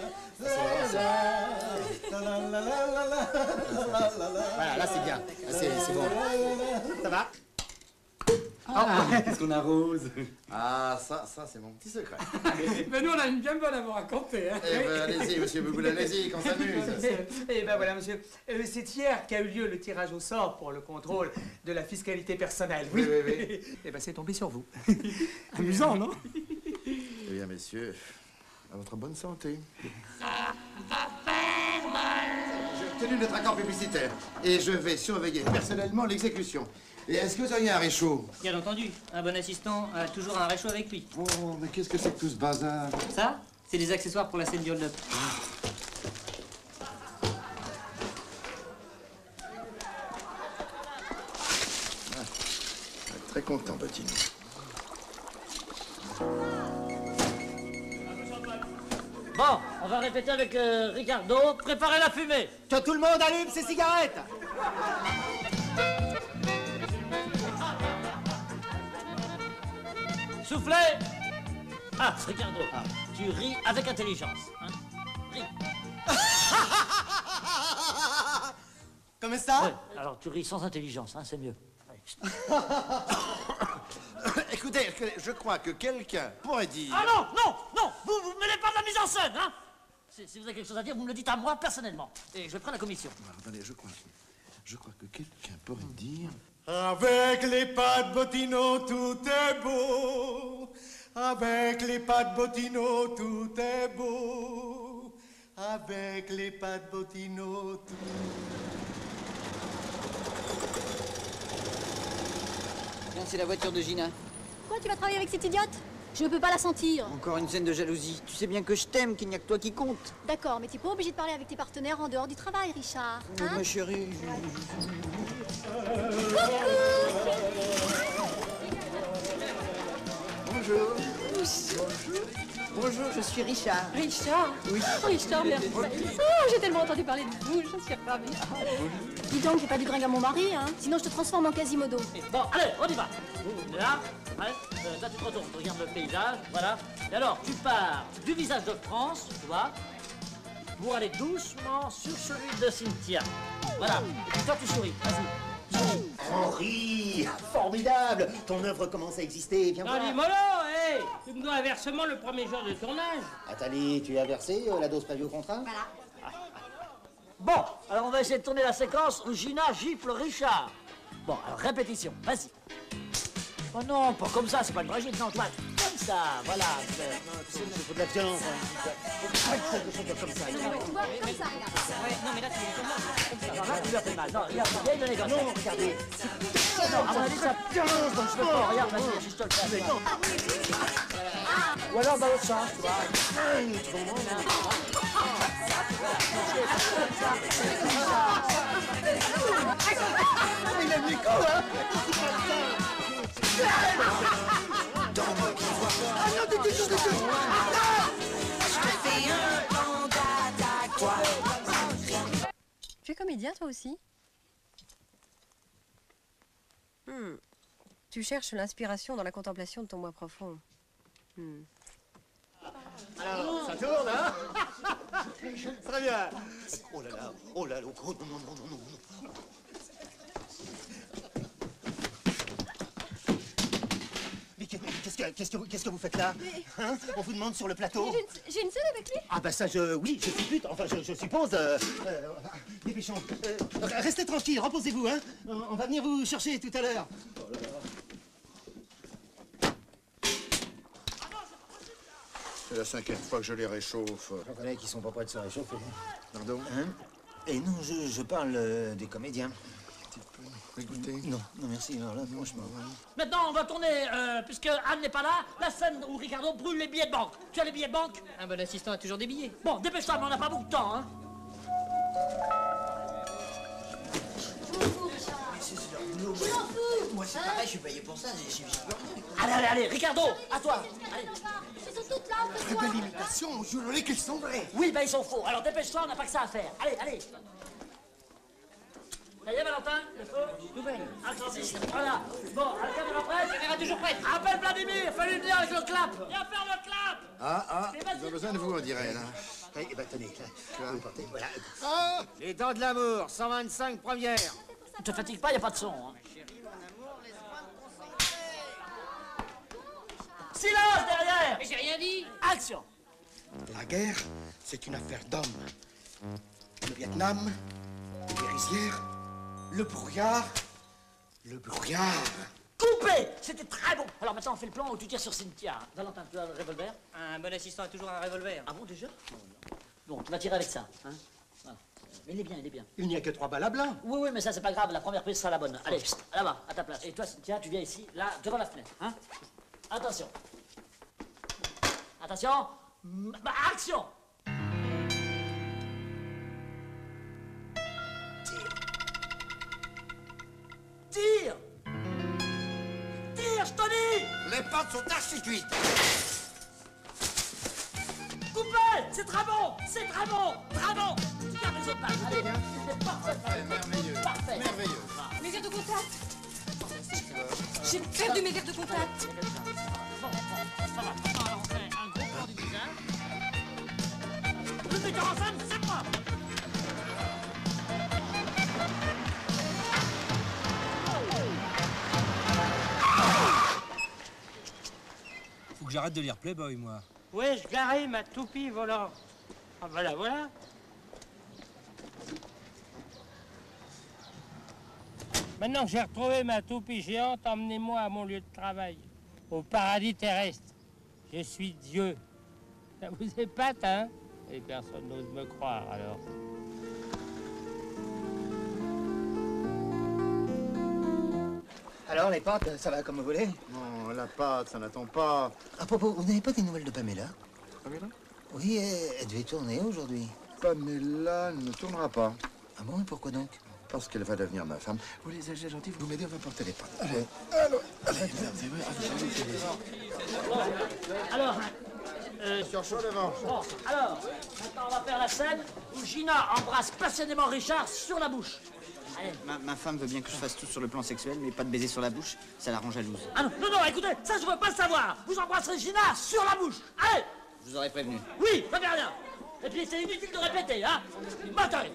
Voilà, là c'est bien. Là, C'est c'est bon. Ça va? Ah, qu'est-ce qu'on arrose? Ah, ça, ça, c'est mon petit secret. Mais nous, on a une bien bonne à vous raconter. Hein. Eh ben, allez-y, monsieur Bouboule, allez-y, qu'on s'amuse. Eh ben voilà, monsieur. Euh, c'est hier qu'a eu lieu le tirage au sort pour le contrôle de la fiscalité personnelle. Oui, oui, oui. Eh ben, c'est tombé sur vous. Amusant, non? Eh bien, messieurs, à votre bonne santé. J'ai obtenu le traquant publicitaire et je vais surveiller personnellement l'exécution. Et est-ce que vous auriez un réchaud? Bien entendu, un bon assistant a toujours un réchaud avec lui. Oh, mais qu'est-ce que c'est que tout ce bazar? Ça, c'est des accessoires pour la scène du hold-up. Très content, petit. Bon, on va répéter avec euh, Ricardo. Préparez la fumée. Que tout le monde allume ses cigarettes. Soufflez. Ah, Ricardo, tu ris avec intelligence. Hein? Ris. Comme ça? Ouais, alors tu ris sans intelligence, hein, c'est mieux. Écoutez, je crois que quelqu'un pourrait dire... Ah non, non, non, vous vous mêlez pas de la mise en scène, hein. Si, si vous avez quelque chose à dire, vous me le dites à moi personnellement. Et je prends la commission. Alors, attendez, je crois, je crois que quelqu'un pourrait dire... Avec les pattes Bottino, tout est beau. Avec les pattes Bottino, tout est beau. Avec les pattes Bottino, tout... Tiens, c'est la voiture de Gina. Pourquoi tu vas travailler avec cette idiote? Je ne peux pas la sentir. Encore une scène de jalousie. Tu sais bien que je t'aime, qu'il n'y a que toi qui compte. D'accord, mais tu n'es pas obligé de parler avec tes partenaires en dehors du travail, Richard. Oh, Hein? ma chérie, Bonjour. Bonjour. Bonjour, je suis Richard. Richard? Oui. Oh, Richard, merci. Oh, j'ai tellement entendu parler de vous, je suis ravie. Dis donc, j'ai pas du gringue à mon mari, hein. Sinon, je te transforme en Quasimodo. Bon, allez, on y va. Vous, là, ouais, euh, toi tu te retournes, tu regardes le paysage, voilà. Et alors, tu pars du visage de France, tu vois, pour aller doucement sur celui de Cynthia. Voilà. Et puis toi, tu souris. Vas-y. Souris. Henri, formidable. Ton œuvre commence à exister. Viens voir. Non, dis mollo, hé. Tu me dois un versement le premier jour de tournage. Attali, tu as versé euh, la dose prévue au contrat? Voilà. Bon, alors on va essayer de tourner la séquence où Gina gifle Richard. Bon, alors répétition, vas-y. Oh non, pas comme ça, c'est pas une vraie gifle, non, toi, comme ça, voilà. Il faut de la violence. Faut pas quelque chose comme ça. Tu vois, comme ça, regarde. Ouais, non, mais là, tu es comme ça, comme ça. Non, là, tu lui as fait mal. Non, regarde, viens donner comme ça. Non, regardez. Non, à mon avis, ça violence dans le sport. Regarde, vas-y, si je te le fais. Non. Ou alors dans l'autre sens, tu vois. Il aime les coups, hein? Ah non, du tout, du tout, du tout. Tu es comédien, toi aussi? Hmm. Tu cherches l'inspiration dans la contemplation de ton moi profond. Hmm. Alors, ça tourne, hein? Très bien. Oh là là, oh là là, oh non, non, non, non, non. Mais qu'est-ce que, qu'est-ce que, vous, qu'est-ce que vous faites là? Hein? On vous demande sur le plateau. J'ai une, j'ai une scène avec lui. Ah bah ça, je, oui, je suppute, enfin, je, je suppose. Euh, euh, dépêchons. Euh, restez tranquille, reposez-vous, hein. On, on va venir vous chercher tout à l'heure. Oh là là. C'est la cinquième fois que je les réchauffe. Je reconnais qu'ils sont pas prêts de se réchauffer. Pardon? Hein? Et non, je, je parle euh, des comédiens. Écoutez. Non, non, merci. Alors là, franchement. Maintenant, on va tourner, euh, puisque Anne n'est pas là, la scène où Ricardo brûle les billets de banque. Tu as les billets de banque? Un bon assistant a toujours des billets. Bon, dépêche-toi, mais on n'a pas beaucoup de temps, hein. Je m'en fous. Moi, c'est pareil, je suis payé pour ça, j'ai j'ai- j'ai plus rien. Allez, allez, allez, Ricardo, à toi. Allez. Ils sont toutes là, entre Très toi. belle imitation, je voulais qu'elles sont vraies. Oui, ben ils sont faux. Alors dépêche-toi, on n'a pas que ça à faire. Allez, allez. Ça y est, Valentin? Le feu? Tout belle. Attendez, voilà. Bon, la caméra prête? La caméra toujours prête. Appelle Vladimir, fais-lui venir avec le clap. Viens faire le clap. Ah, ah, ils ont besoin de vous, on dirait, là. Eh eh ben, tenez, là, vous portez, voilà. Ah! Les dents de l'amour, cent vingt-cinq premières. Ne te fatigue pas, il n'y a pas de son. Hein. Silence derrière. Mais j'ai rien dit. Action. La guerre, c'est une affaire d'hommes. Le Vietnam, les rizières, le brouillard, le brouillard. Coupé. C'était très bon. Alors maintenant, on fait le plan où tu tires sur Cynthia. Valentin, tu as le revolver? Un bon assistant a toujours un revolver. Ah bon, déjà? Bon, tu vas tirer avec ça. Hein? Voilà. Mais il est bien, il est bien. Il n'y a que trois balles à blanc. Oui, oui, mais ça, c'est pas grave. La première prise sera la bonne. Allez, pst, là-bas, à ta place. Et toi, Cynthia, tu viens ici, là, devant la fenêtre. Hein? Attention. Attention. Bah, action. Tire. Tire, je te dis. Les pattes sont archi cuites. Coupez. c'est très bon, c'est très bon, très bon. Tu gardes les autres pages, allez, c'est parfait. Merveilleux. Parfait. Merveilleux. Mes verres de contact. J'ai perdu mes verres de contact. Bon, bon, ça va. Alors, on fait un gros plan du visage. Le metteur en scène, c'est moi. Faut que j'arrête de lire Playboy, moi. Où ai-je garé ma toupie volante? Ah, voilà, voilà. Maintenant que j'ai retrouvé ma toupie géante, emmenez-moi à mon lieu de travail, au paradis terrestre. Je suis Dieu. Ça vous épate, hein? Et personne n'ose me croire, alors. Alors, les pâtes, ça va comme vous voulez? Non, la pâte, ça n'attend pas. À propos, vous n'avez pas des nouvelles de Pamela? Pamela? Oui, elle, elle devait tourner aujourd'hui. Pamela ne tournera pas. Ah bon, et pourquoi donc? Parce qu'elle va devenir ma femme. Vous les âgés gentils, vous m'aidez, on va porter les pâtes. Allez. Alors, allez, c'est vrai, Alors, euh, sur chaud devant. bon, alors, maintenant on va faire la scène où Gina embrasse passionnément Richard sur la bouche. Allez. Ma, ma femme veut bien que je fasse tout sur le plan sexuel, mais pas de baiser sur la bouche, ça la rend jalouse. Ah non, non, non, écoutez, ça je veux pas le savoir. Vous embrasserez Gina sur la bouche. Allez. Je vous aurais prévenu. Oui, ça fait rien. Et puis c'est inutile de répéter, hein. Bataille.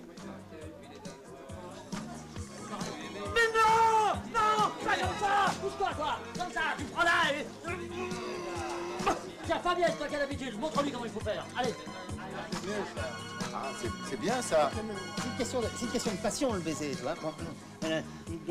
Mais non, non, pas comme ça. Pousse-toi, toi. Comme ça, tu prends là et... Tiens, Fabienne, toi qui as l'habitude, montre-lui comment il faut faire. Allez. Ah, c'est- c'est bien ça. C'est une question de, c'est une question de passion, le baiser, tu vois. Bon. Euh,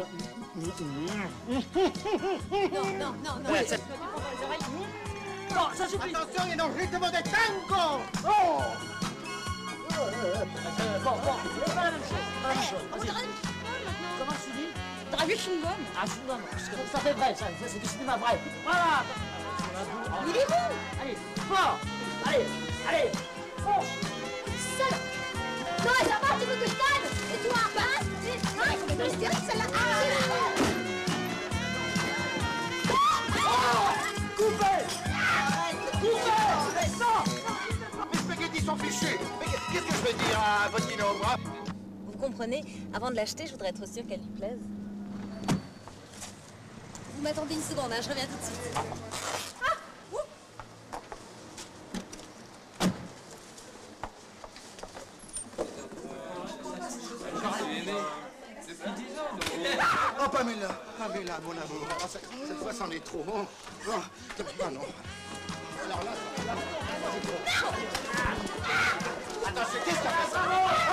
Non, non, non, non. Ouais, c'est- Non, ça suffit. Attention, il y a un rythme de tango. Oh. Euh, bon, bon, c'est pas la même chose. Pas la même chose. Vas-y. Comment tu dis? Drague chewing-gum. Ah, chewing-gum. Parce que ça fait vrai, ça. Ça, c'est du cinéma vrai. Voilà. Il est bon. Allez, fort. Allez, allez, fonce. Salope. Non, ça va, tu veux que je t'aide? Et toi, passe. Non, il faut que je me tire celle-là. Ah, Coupez. Coupez. Non. Mes spaghettis sont fichus. Mais qu'est-ce que je vais dire à Bottino au bras? Vous comprenez, avant de l'acheter, je voudrais être sûre qu'elle lui plaise. Vous m'attendez une seconde, hein, je reviens tout de suite. Oh, Pamela, Pamela, mon amour. Oh, cette, cette fois, c'en est trop. Oh, oh, ah, non. Alors là, là, c'est trop. Attention, qu'est-ce que ça fait ça?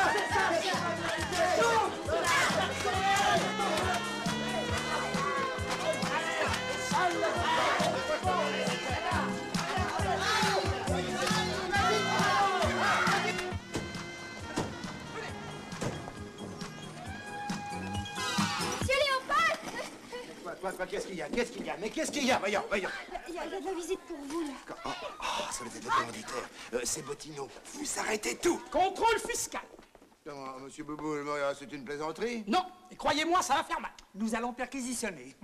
Monsieur Léopold. Quoi, quoi, quoi, qu'est-ce qu'il y a? Qu'est-ce qu'il y a? Mais qu'est-ce qu'il y a? Voyons, voyons. Il y, a, il y a de la visite pour vous, là. Oh, oh, ça devait être le commanditaire. Euh, c'est Bottino. Vous arrêtez tout. Contrôle fiscal. Comment, monsieur Boubou, c'est une plaisanterie? Non, et croyez-moi, ça va faire mal. Nous allons perquisitionner.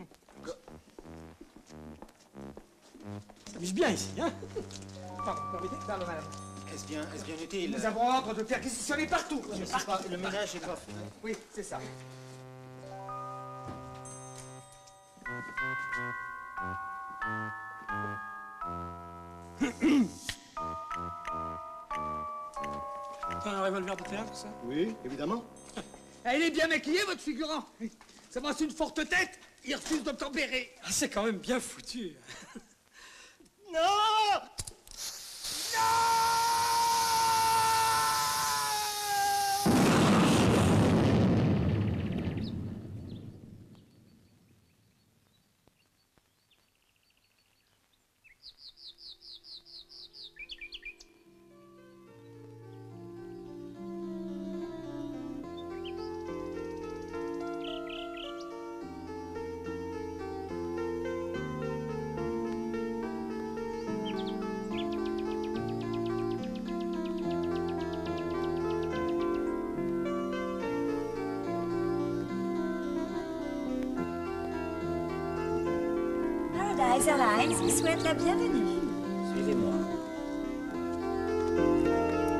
Ça s'amuse bien ici, hein? Pardon, permettez, pardon, madame. Est-ce bien, est-ce bien utile? Nous avons ordre de perquisitionner partout. Je sais pas, le ménage est pas fait. Oui, c'est ça. T'as un revolver de théâtre, ça? Oui, évidemment. Elle est bien maquillée, votre figurant. Ça brasse une forte tête. Il refuse d'obtempérer. Ah, c'est quand même bien foutu. Non! Paradise Airlines vous souhaite la bienvenue. Suivez-moi.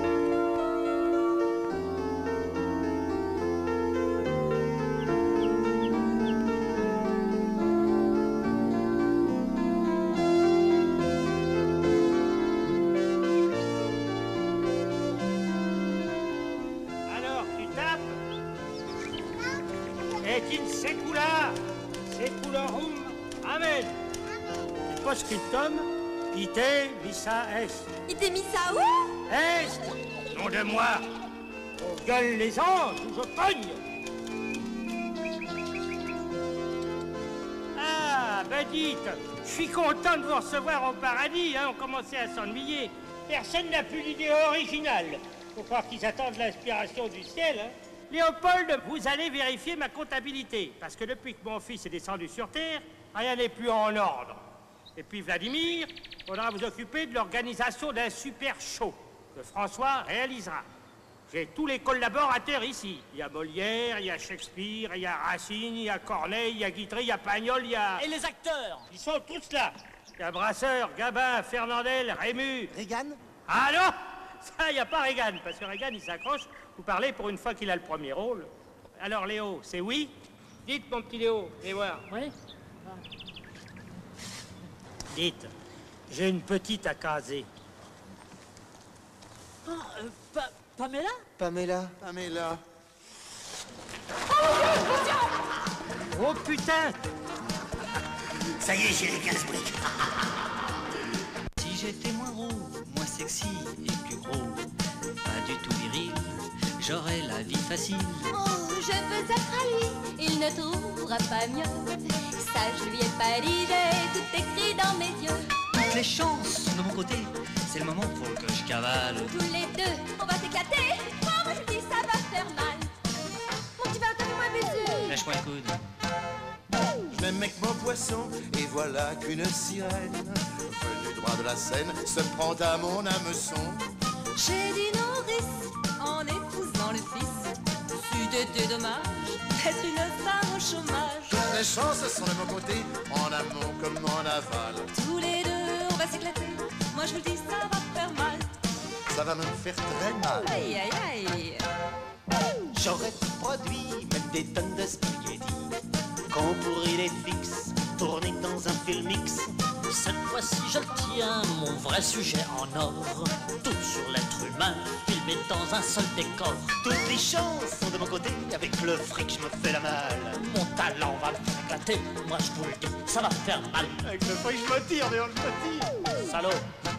et in secula, seculorum, amen. Et post-scriptum, ite missa est. Ite missa où? Est, nom de moi. On gueule les anges ou je pogne. Ah, ben dites, je suis content de vous recevoir au paradis, hein, on commençait à s'ennuyer. Personne n'a plus d'idée originale. Faut croire qu'ils attendent l'inspiration du ciel, hein. Léopold, vous allez vérifier ma comptabilité, parce que depuis que mon fils est descendu sur Terre, rien n'est plus en ordre. Et puis Vladimir, faudra vous occuper de l'organisation d'un super show que François réalisera. J'ai tous les collaborateurs ici. Il y a Molière, il y a Shakespeare, il y a Racine, il y a Corneille, il y a Guitry, il y a Pagnol, il y a... Et les acteurs? Ils sont tous là. Il y a Brasseur, Gabin, Fernandel, Rému. Reagan? Ah non! Ça, il n'y a pas Reagan, parce que Reagan, il s'accroche. Vous parlez pour une fois qu'il a le premier rôle. Alors, Léo, c'est oui? Dites, mon petit Léo, allez voir. Oui? Dites, j'ai une petite à caser. Ah, euh, pa Pamela? Pamela? Pamela. Oh putain! Ça y est, j'ai les quinze briques. Si j'étais moins rond, moins sexy et plus gros, pas du tout viril, j'aurais la vie facile. Oh, je veux être à lui, il ne trouvera pas mieux. Ça, je lui ai pas dit, j'ai tout écrit dans mes yeux. Toutes les chances sont de mon côté, c'est le moment pour que je cavale. Tous les deux, on va s'éclater. Oh, moi je dis, ça va faire mal. Mon petit verre, t'as fait baiser. Lâche-moi le coude. Je m'aime avec mon poisson, et voilà qu'une sirène, venue droit de la Seine, se prend à mon hameçon. J'ai dit nourrice en épousant le fils. C'eût été dommage d'être une femme au chômage. Toutes les chances sont de mon côté, en amont comme en aval. Tous les deux, on va s'éclater. Moi je vous le dis, ça va faire mal. Ça va me faire très mal. Aïe, aïe, aïe. J'aurais produit même des tonnes de spaghettis qu'on pourrit les fixes, tourner dans un film mix. Cette fois-ci, je le tiens, mon vrai sujet en or. Tout sur l'être humain, filmé dans un seul décor. Toutes les chances sont de mon côté, avec le fric, je me fais la malle. Mon talent va le faire éclater, moi je vous le dis, ça va faire mal. Avec le fric, je me tire, d'ailleurs, je me tire. Salaud.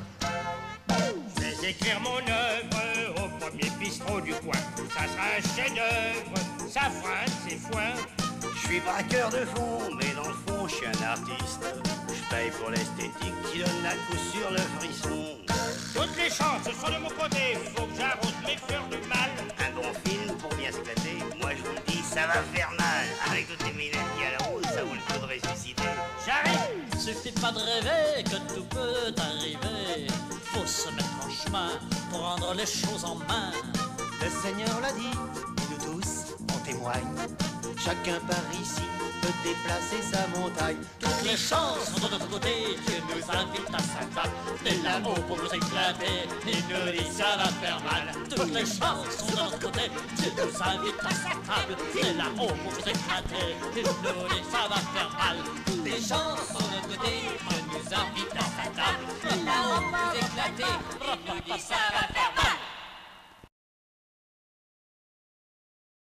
Je vais écrire mon œuvre au premier bistrot du coin. Ça sera un chef-d'œuvre, ça fringue, c'est foin. Je suis braqueur de fond, mais dans le fond, je suis un artiste. Je paye pour l'esthétique qui donne à coup sur le frisson. Toutes les chances sont de mon côté, faut que j'arrose mes fleurs de mal. Un bon film pour bien s'éclater, moi je vous le dis, ça va faire mal. Avec toutes les minettes qui à la rose, ça vaut le coup de ressusciter. J'arrive! Suffit pas de rêver que tout peut arriver. Faut se mettre en chemin, prendre les choses en main. Le Seigneur l'a dit, et nous tous, on témoigne. Chacun par ici peut déplacer sa montagne. Toutes les chances sont de notre côté, Dieu nous invite à sa table. T'es là-haut pour nous éclater, et nous dit ça va faire mal. Toutes les chances sont de notre côté, Dieu nous invite à sa table. T'es là-haut pour nous éclater, et nous dit ça va faire mal. Toutes les chances sont de notre côté, Dieu nous invite à sa table. T'es là-haut pour nous éclater, et nous dit ça va faire mal.